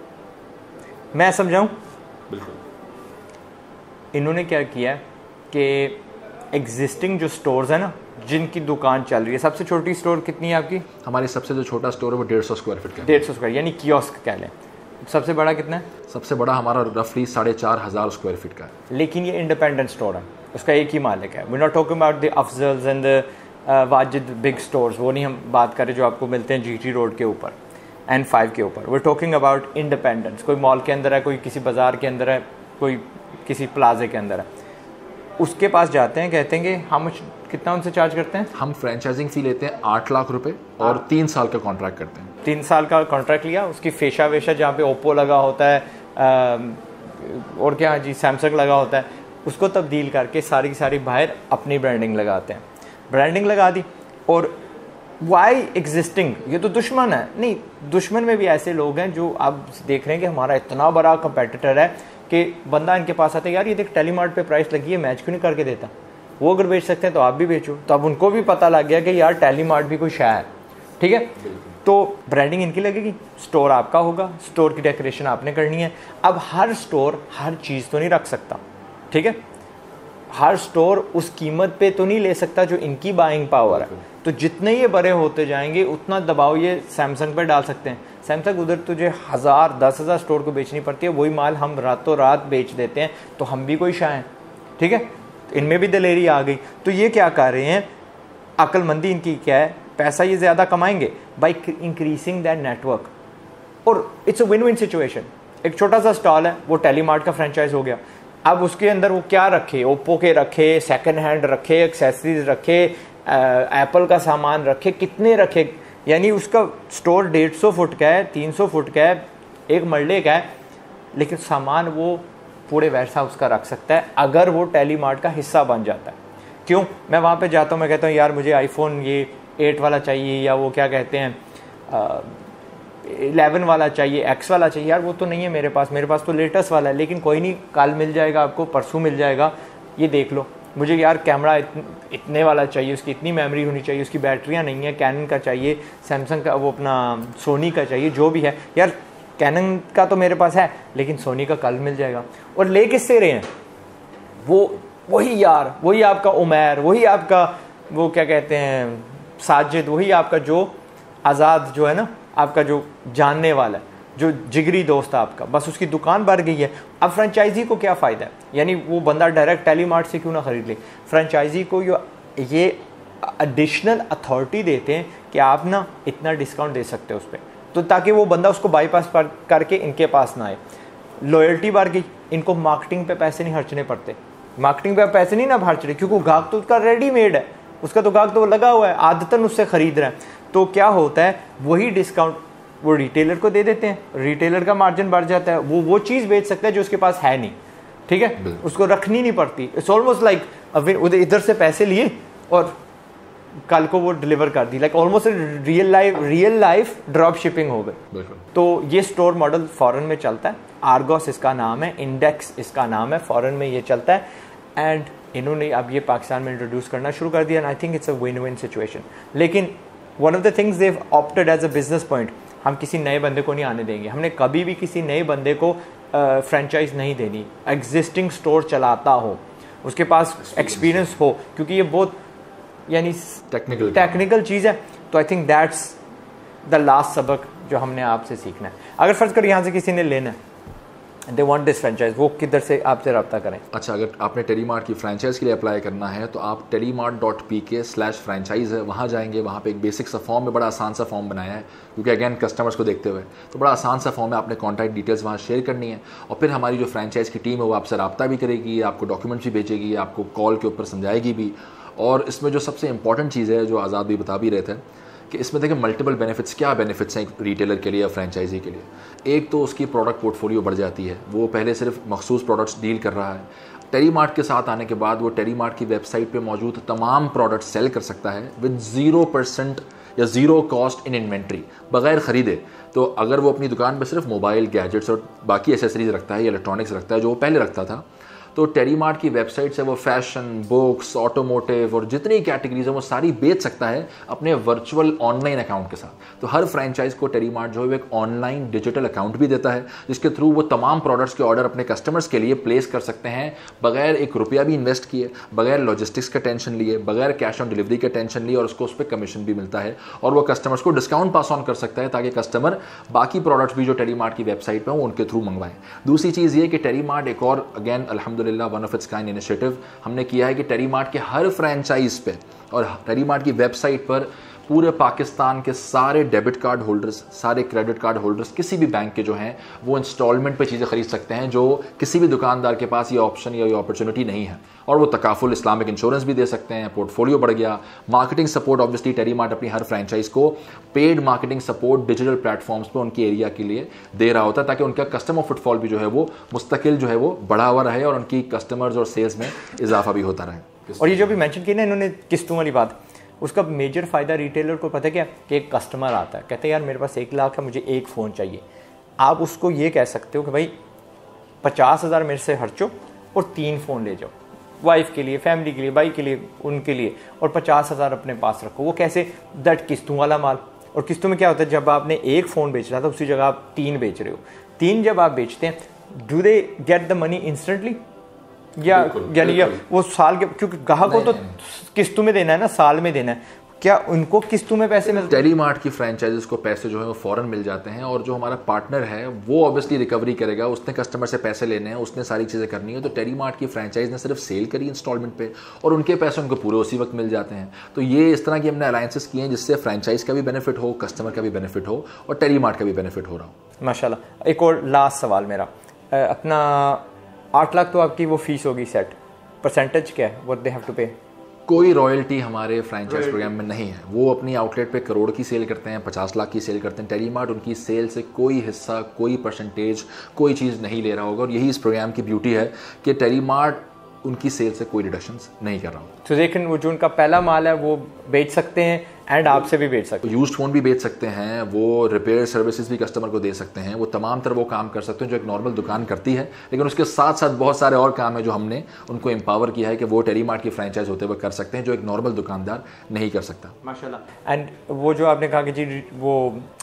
मैं समझाऊं? बिल्कुल। इन्होंने क्या किया कि एग्जिस्टिंग जो स्टोर्स है ना, जिनकी दुकान चल रही है, सबसे छोटी स्टोर कितनी है आपकी? हमारी सबसे जो छोटा स्टोर है वो 150 स्क्वायर फीट का है। 150 स्क्वायर यानी कियोस्क कह लें। सबसे बड़ा कितना है? सबसे बड़ा हमारा रफली 4,500 स्क्वायर फीट का है। लेकिन ये इंडिपेंडेंट स्टोर है, उसका एक ही मालिक है। We not talking about the Afzal's and the Wajid big stores, वो नहीं हम बात करें जो आपको मिलते हैं GT रोड के ऊपर, N5 के ऊपर। We are talking about independence. कोई मॉल के अंदर है, कोई किसी बाजार के अंदर है, कोई किसी प्लाजे के अंदर है। उसके पास जाते हैं, कहते हैं कि हम कितना उनसे चार्ज करते हैं? हम फ्रेंचाइजिंग फ़ी लेते हैं 8 लाख रुपए और 3 साल का कॉन्ट्रैक्ट करते हैं। 3 साल का कॉन्ट्रैक्ट लिया, उसकी फेशा वेशा जहाँ पे ओप्पो लगा होता है और क्या जी सैमसंग लगा होता है, उसको तब्दील करके सारी की सारी बाहर अपनी ब्रांडिंग लगाते हैं। ब्रांडिंग लगा दी। और वाई एग्जिस्टिंग, ये तो दुश्मन है नहीं, दुश्मन में भी ऐसे लोग हैं जो आप देख रहे हैं कि हमारा इतना बड़ा कंपेटिटर है कि बंदा इनके पास आता है, यार ये देख टेलीमार्ट पे प्राइस लगी है, मैच क्यों नहीं करके देता? वो अगर बेच सकते हैं तो आप भी बेचो। तो अब उनको भी पता लग गया कि यार टेलीमार्ट भी कोई शय है, ठीक है। तो ब्रांडिंग इनकी लगेगी, स्टोर आपका होगा, स्टोर की डेकोरेशन आपने करनी है। अब हर स्टोर हर चीज़ तो नहीं रख सकता, ठीक है। हर स्टोर उस कीमत पे तो नहीं ले सकता जो इनकी बाइंग पावर है। तो जितने ये बड़े होते जाएंगे उतना दबाव ये सैमसंग पर डाल सकते हैं। सैमसंग उधर तुझे 1000 10,000 स्टोर को बेचनी पड़ती है, वही माल हम रातों रात बेच देते हैं। तो हम भी कोई शाह हैं, ठीक है। इनमें भी दलेरी आ गई। तो ये क्या कर रहे हैं, अक्लमंदी इनकी क्या है, पैसा ये ज़्यादा कमाएंगे बाई इंक्रीजिंग दैट नेटवर्क। और it's a win win situation. एक छोटा सा स्टॉल है, वो टेलीमार्ट का फ्रेंचाइज हो गया। अब उसके अंदर वो क्या रखे, ओप्पो के रखे, सेकंड हैंड रखे, एक्सेसरीज रखे, एप्पल का सामान रखे, कितने रखे। यानी उसका स्टोर 150 फुट का है, 300 फुट का है, एक मरले का है, लेकिन सामान वो पूरे वेयर हाउस का रख सकता है अगर वो टेलीमार्ट का हिस्सा बन जाता है। क्यों? मैं वहाँ पे जाता हूँ, मैं कहता हूँ यार मुझे आईफोन ये 8 वाला चाहिए, या वो क्या कहते हैं 11 वाला चाहिए, X वाला चाहिए। यार वो तो नहीं है मेरे पास तो लेटेस्ट वाला है। लेकिन कोई नहीं, कल मिल जाएगा आपको, परसों मिल जाएगा, ये देख लो। मुझे यार कैमरा इतने वाला चाहिए, उसकी इतनी मेमोरी होनी चाहिए, उसकी बैटरियाँ नहीं है, कैनन का चाहिए, सैमसंग का, वो अपना सोनी का चाहिए, जो भी है। यार कैनन का तो मेरे पास है, लेकिन सोनी का कल मिल जाएगा। और ले किससे रहे हैं वही यार, वही आपका उमैर, वही आपका वो क्या कहते हैं साजिद, वही आपका जो आज़ाद जो है ना, आपका जो जानने वाला है, जो जिगरी दोस्त है आपका, बस उसकी दुकान बढ़ गई है। अब फ्रेंचाइजी को क्या फ़ायदा है? यानी वो बंदा डायरेक्ट टेलीमार्ट से क्यों ना ख़रीद ले। फ्रेंचाइजी को ये एडिशनल अथॉरिटी देते हैं कि आप ना इतना डिस्काउंट दे सकते हो उस पर, तो ताकि वो बंदा उसको बाईपास करके इनके पास ना आए। लॉयल्टी बढ़ गई, इनको मार्केटिंग पे पैसे नहीं खर्चने पड़ते। मार्केटिंग पे पैसे नहीं ना खर्च रहे, क्योंकि गाहक तो उसका रेडीमेड है, उसका तो गाहक तो लगा हुआ है, आदतन उससे ख़रीद रहा है। तो क्या होता है, वही डिस्काउंट वो रिटेलर को दे देते हैं, रिटेलर का मार्जिन बढ़ जाता है, वो चीज़ बेच सकता है जो उसके पास है नहीं, ठीक है, उसको रखनी नहीं पड़ती। इट्स ऑलमोस्ट लाइक इधर से पैसे लिए और कल को वो डिलीवर कर दी, like almost real life drop shipping हो गई। तो ये स्टोर मॉडल फॉरेन में चलता है, आर्गोस इसका नाम है, इंडेक्स इसका नाम है, फॉरेन में ये चलता है, एंड इन्होंने अब ये पाकिस्तान में इंट्रोड्यूस करना शुरू कर दिया, and I think it's a win win situation. लेकिन one of the things they opted as a business point, हम किसी नए बंदे को नहीं आने देंगे, हमने कभी भी किसी नए बंदे को फ्रेंचाइज नहीं देनी, एग्जिस्टिंग स्टोर चलाता हो, उसके पास एक्सपीरियंस हो, क्योंकि ये बहुत यानी टेक्निकल चीज़ है। तो I think that's the last सबक जो हमने आपसे सीखना है। अगर फर्ज कर यहाँ से किसी ने लेना है, दे वांट दिस फ्रेंचाइज, वो किधर से आपसे रब्ता करें? अच्छा, अगर आपने टेलीमार्ट की फ्रेंचाइज के लिए अप्लाई करना है तो आप telemart.pk/franchise है, वहाँ जाएंगे। वहाँ पे एक बेसिक सा फॉर्म है, बड़ा आसान सा फॉर्म बनाया है, क्योंकि अगेन कस्टमर्स को देखते हुए तो बड़ा आसान सा फॉर्म है। आपने कॉन्टैक्ट डिटेल्स वहाँ शेयर करनी है, और फिर हमारी जो फ्रेंचाइज की टीम है वो आपसे रब्ता भी करेगी, आपको डॉक्यूमेंट्स भी भेजेगी, आपको कॉल के ऊपर समझाएगी भी। और इसमें जो सबसे इंपॉर्टेंट चीज़ है, जो आज़ाद भी बता भी रहे थे, कि इसमें देखिए मल्टीपल बेनिफिट्स, क्या बेनिफिट्स हैं एक रिटेलर के लिए या फ्रेंचाइजी के लिए। एक तो उसकी प्रोडक्ट पोर्टफोलियो बढ़ जाती है, वो पहले सिर्फ मखसूस प्रोडक्ट्स डील कर रहा है, टेलीमार्ट के साथ आने के बाद वो टेलीमार्ट की वेबसाइट पे मौजूद तमाम प्रोडक्ट्स सेल कर सकता है विद 0% या 0 कॉस्ट इन इन्वेंट्री, बगैर ख़रीदे। तो अगर वो अपनी दुकान पर सिर्फ मोबाइल, गैजेट्स और बाकी एसेसरीज रखता है या इलेक्ट्रॉनिक्स रखता है, जो वो पहले रखता था, तो टेलीमार्ट की वेबसाइट से वो फैशन, बुक्स, ऑटोमोटिव और जितनी कैटेगरीज हैं वो सारी बेच सकता है अपने वर्चुअल ऑनलाइन अकाउंट के साथ। तो हर फ्रेंचाइज को टेलीमार्ट जो है एक ऑनलाइन डिजिटल अकाउंट भी देता है, जिसके थ्रू वो तमाम प्रोडक्ट्स के ऑर्डर अपने कस्टमर्स के लिए प्लेस कर सकते हैं, बगैर एक रुपया भी इन्वेस्ट किए, बगैर लॉजिस्टिक्स का टेंशन लिए, बगैर कैश ऑन डिलीवरी का टेंशन लिए, और उसको उस पर कमीशन भी मिलता है, और वो कस्टमर्स को डिस्काउंट पास ऑन कर सकता है, ताकि कस्टमर बाकी प्रोडक्ट्स भी जो टेलीमार्ट की वेबसाइट पर हो उनके थ्रू मंगवाएं। दूसरी चीज़ ये कि टेलीमार्ट एक और अगेन अल्हम्दुलिल्लाह one of its kind initiative हमने किया है कि टेलीमार्ट के हर फ्रेंचाइज पे और टेलीमार्ट की वेबसाइट पर पूरे पाकिस्तान के सारे डेबिट कार्ड होल्डर्स, सारे क्रेडिट कार्ड होल्डर्स, किसी भी बैंक के जो हैं, वो इंस्टॉलमेंट पे चीज़ें खरीद सकते हैं, जो किसी भी दुकानदार के पास ये ऑप्शन या ये अपॉर्चुनिटी नहीं है। और वो तकाफुल इस्लामिक इंश्योरेंस भी दे सकते हैं, पोर्टफोलियो बढ़ गया, मार्केटिंग सपोर्ट। ऑब्वियसली टेलीमार्ट अपनी हर फ्रेंचाइज को paid marketing support digital platforms पर उनके एरिया के लिए दे रहा होता है, ताकि उनका कस्टमर फुटफॉल भी जो है वो मुस्तकिल जो है वो बढ़ा हुआ रहे और उनकी कस्टमर्स और सेल्स में इजाफा भी होता रहे। और ये जो भी मेंशन की ना इन्होंने किस्तों वाली बात, उसका मेजर फ़ायदा रिटेलर को पता है क्या, कि एक कस्टमर आता है, कहते हैं यार मेरे पास 1 लाख है, मुझे एक फ़ोन चाहिए। आप उसको ये कह सकते हो कि भाई 50,000 मेरे से खर्चो और 3 फ़ोन ले जाओ, वाइफ के लिए, फैमिली के लिए, भाई के लिए, उनके लिए, और 50,000 अपने पास रखो। वो कैसे, दैट किस्तों वाला माल। और किस्तों में क्या होता है, जब आपने एक फ़ोन बेच रहा था उसी जगह आप 3 बेच रहे हो। 3 जब आप बेचते हैं, do they get the money instantly, या यानी वो साल के, क्योंकि ग्राहक को तो किस्तों में देना है ना, साल में देना है, क्या उनको किस्तों में पैसे मिलते हैं? टेलीमार्ट की फ्रेंचाइजेस को पैसे जो है वो फौरन मिल जाते हैं, और जो हमारा पार्टनर है वो ऑब्वियसली रिकवरी करेगा, उसने कस्टमर से पैसे लेने हैं, उसने सारी चीज़ें करनी है। तो टेलीमार्ट की फ्रेंचाइज ने सिर्फ सेल करी इंस्टॉलमेंट पे, और उनके पैसे उनको पूरे उसी वक्त मिल जाते हैं। तो ये इस तरह की हमने अलायंसेस किए हैं जिससे फ्रेंचाइज का भी बेनिफिट हो, कस्टमर का भी बेनिफिट हो, और टेलीमार्ट का भी बेनिफिट हो रहा हो। माशाल्लाह। एक और लास्ट सवाल मेरा, अपना 8 लाख तो आपकी वो फीस होगी सेट, परसेंटेज क्या है, व्हाट दे हैव टू पे? कोई रॉयल्टी हमारे फ्रेंचाइज प्रोग्राम में नहीं है। वो अपनी आउटलेट पे करोड़ की सेल करते हैं, 50 लाख की सेल करते हैं। टेलीमार्ट उनकी सेल से कोई हिस्सा, कोई परसेंटेज, कोई चीज़ नहीं ले रहा होगा, और यही इस प्रोग्राम की ब्यूटी है कि टेलीमार्ट उनकी सेल से कोई रिडक्शंस नहीं कर रहा हूँ। तो लेकिन वो जो उनका पहला माल है वो बेच सकते हैं, एंड आपसे भी बेच सकते हैं, यूज्ड फ़ोन भी बेच सकते हैं, वो रिपेयर सर्विसेज भी कस्टमर को दे सकते हैं, वो तमाम तरह वो काम कर सकते हैं जो एक नॉर्मल दुकान करती है। लेकिन उसके साथ साथ बहुत सारे और काम है जो हमने उनको एम्पावर किया है कि वो टेलीमार्ट की फ्रेंचाइज होते हुए कर सकते हैं, जो एक नॉर्मल दुकानदार नहीं कर सकता। माशाल्लाह। एंड वो जो आपने कहा कि जी वो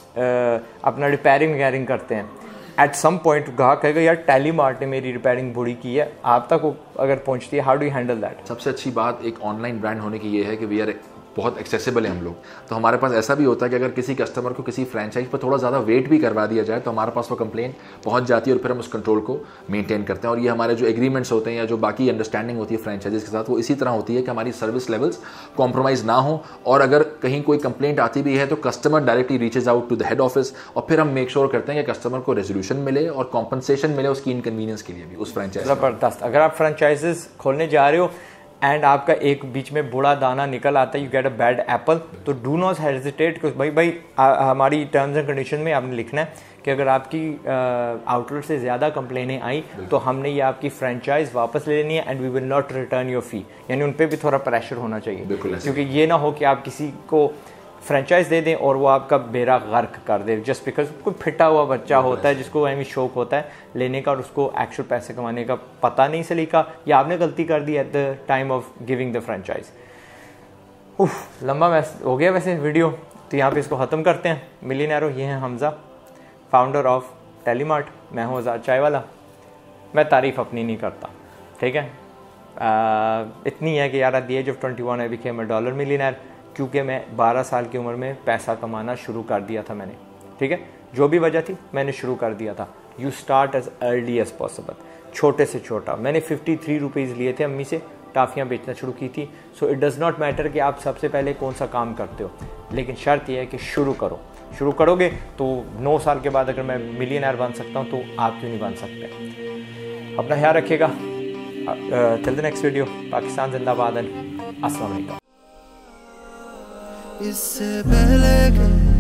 अपना रिपेयरिंग वगैरिंग करते हैं, एट सम पॉइंट ग्राहक कहेगा यार टेलीमार्ट ने मेरी रिपेयरिंग बुरी की है, आप तक वो अगर पहुंचती है, how do you handle that? सबसे अच्छी बात एक ऑनलाइन ब्रांड होने की ये है कि वी आर बहुत एक्सेसिबल है हम लोग। तो हमारे पास ऐसा भी होता है कि अगर किसी कस्टमर को किसी फ्रेंचाइज पर थोड़ा ज़्यादा वेट भी करवा दिया जाए तो हमारे पास वो कंप्लेंट पहुंच जाती है, और फिर हम उस कंट्रोल को मेंटेन करते हैं। और ये हमारे जो एग्रीमेंट्स होते हैं या जो बाकी अंडरस्टैंडिंग होती है फ्रेंचाइजीज के साथ, वो इसी तरह होती है कि हमारी सर्विस लेवल्स कॉम्प्रोमाइज़ ना हो, और अगर कहीं कोई कंप्लेंट आती भी है तो customer directly reaches out to the head office, और फिर हम मेक श्योर करते हैं कि कस्टमर को रेजोल्यूशन मिले और कॉम्पनसेशन मिले उसकी इनकन्वीनियंस के लिए भी उस फ्रेंचाइज। ज़बरदस्त। अगर आप फ्रेंचाइजेस खोलने जा रहे हो, एंड आपका एक बीच में बूढ़ा दाना निकल आता है, you get a bad apple, तो डू नॉट हेजिटेट, भाई हमारी टर्म्स एंड कंडीशन में आपने लिखना है कि अगर आपकी आउटलेट से ज़्यादा कंप्लेनें आई तो हमने ये आपकी फ्रेंचाइज वापस ले लेनी है and we will not return your fee. यानी उन पर भी थोड़ा प्रेशर होना चाहिए, क्योंकि ये ना हो कि आप किसी को फ्रेंचाइज दे दें और वो आपका बेड़ा गर्क कर दे जस्ट बिकॉज कोई फिटा हुआ बच्चा होता है जिसको हमें शौक होता है लेने का और उसको एक्चुअल पैसे कमाने का पता नहीं सलीका, या आपने गलती कर दी at the time of giving the franchise. लंबा हो गया वैसे वीडियो, तो यहाँ पे इसको ख़त्म करते हैं। मिलियनेरो ये हैं हमज़ा, फाउंडर ऑफ टेलीमार्ट। मैं हूँ आज़ाद चाय वाला। मैं तारीफ़ अपनी नहीं करता, ठीक है, इतनी है कि यार at the age of 21 I became a dollar millionaire, क्योंकि मैं 12 साल की उम्र में पैसा कमाना शुरू कर दिया था मैंने, ठीक है, जो भी वजह थी मैंने शुरू कर दिया था। You start as early as possible, छोटे से छोटा। मैंने 53 रुपीज़ लिए थे अम्मी से, टाफ़ियाँ बेचना शुरू की थी। So it does not matter कि आप सबसे पहले कौन सा काम करते हो, लेकिन शर्त यह है कि शुरू करो। शुरू करोगे तो 9 साल के बाद अगर मैं मिलियनेयर बन सकता हूँ तो आप क्यों नहीं बन सकते। अपना ख्याल रखिएगा। Till the next video. Pakistan जिंदाबाद। अस्सलाम वालेकुम। इससे पहले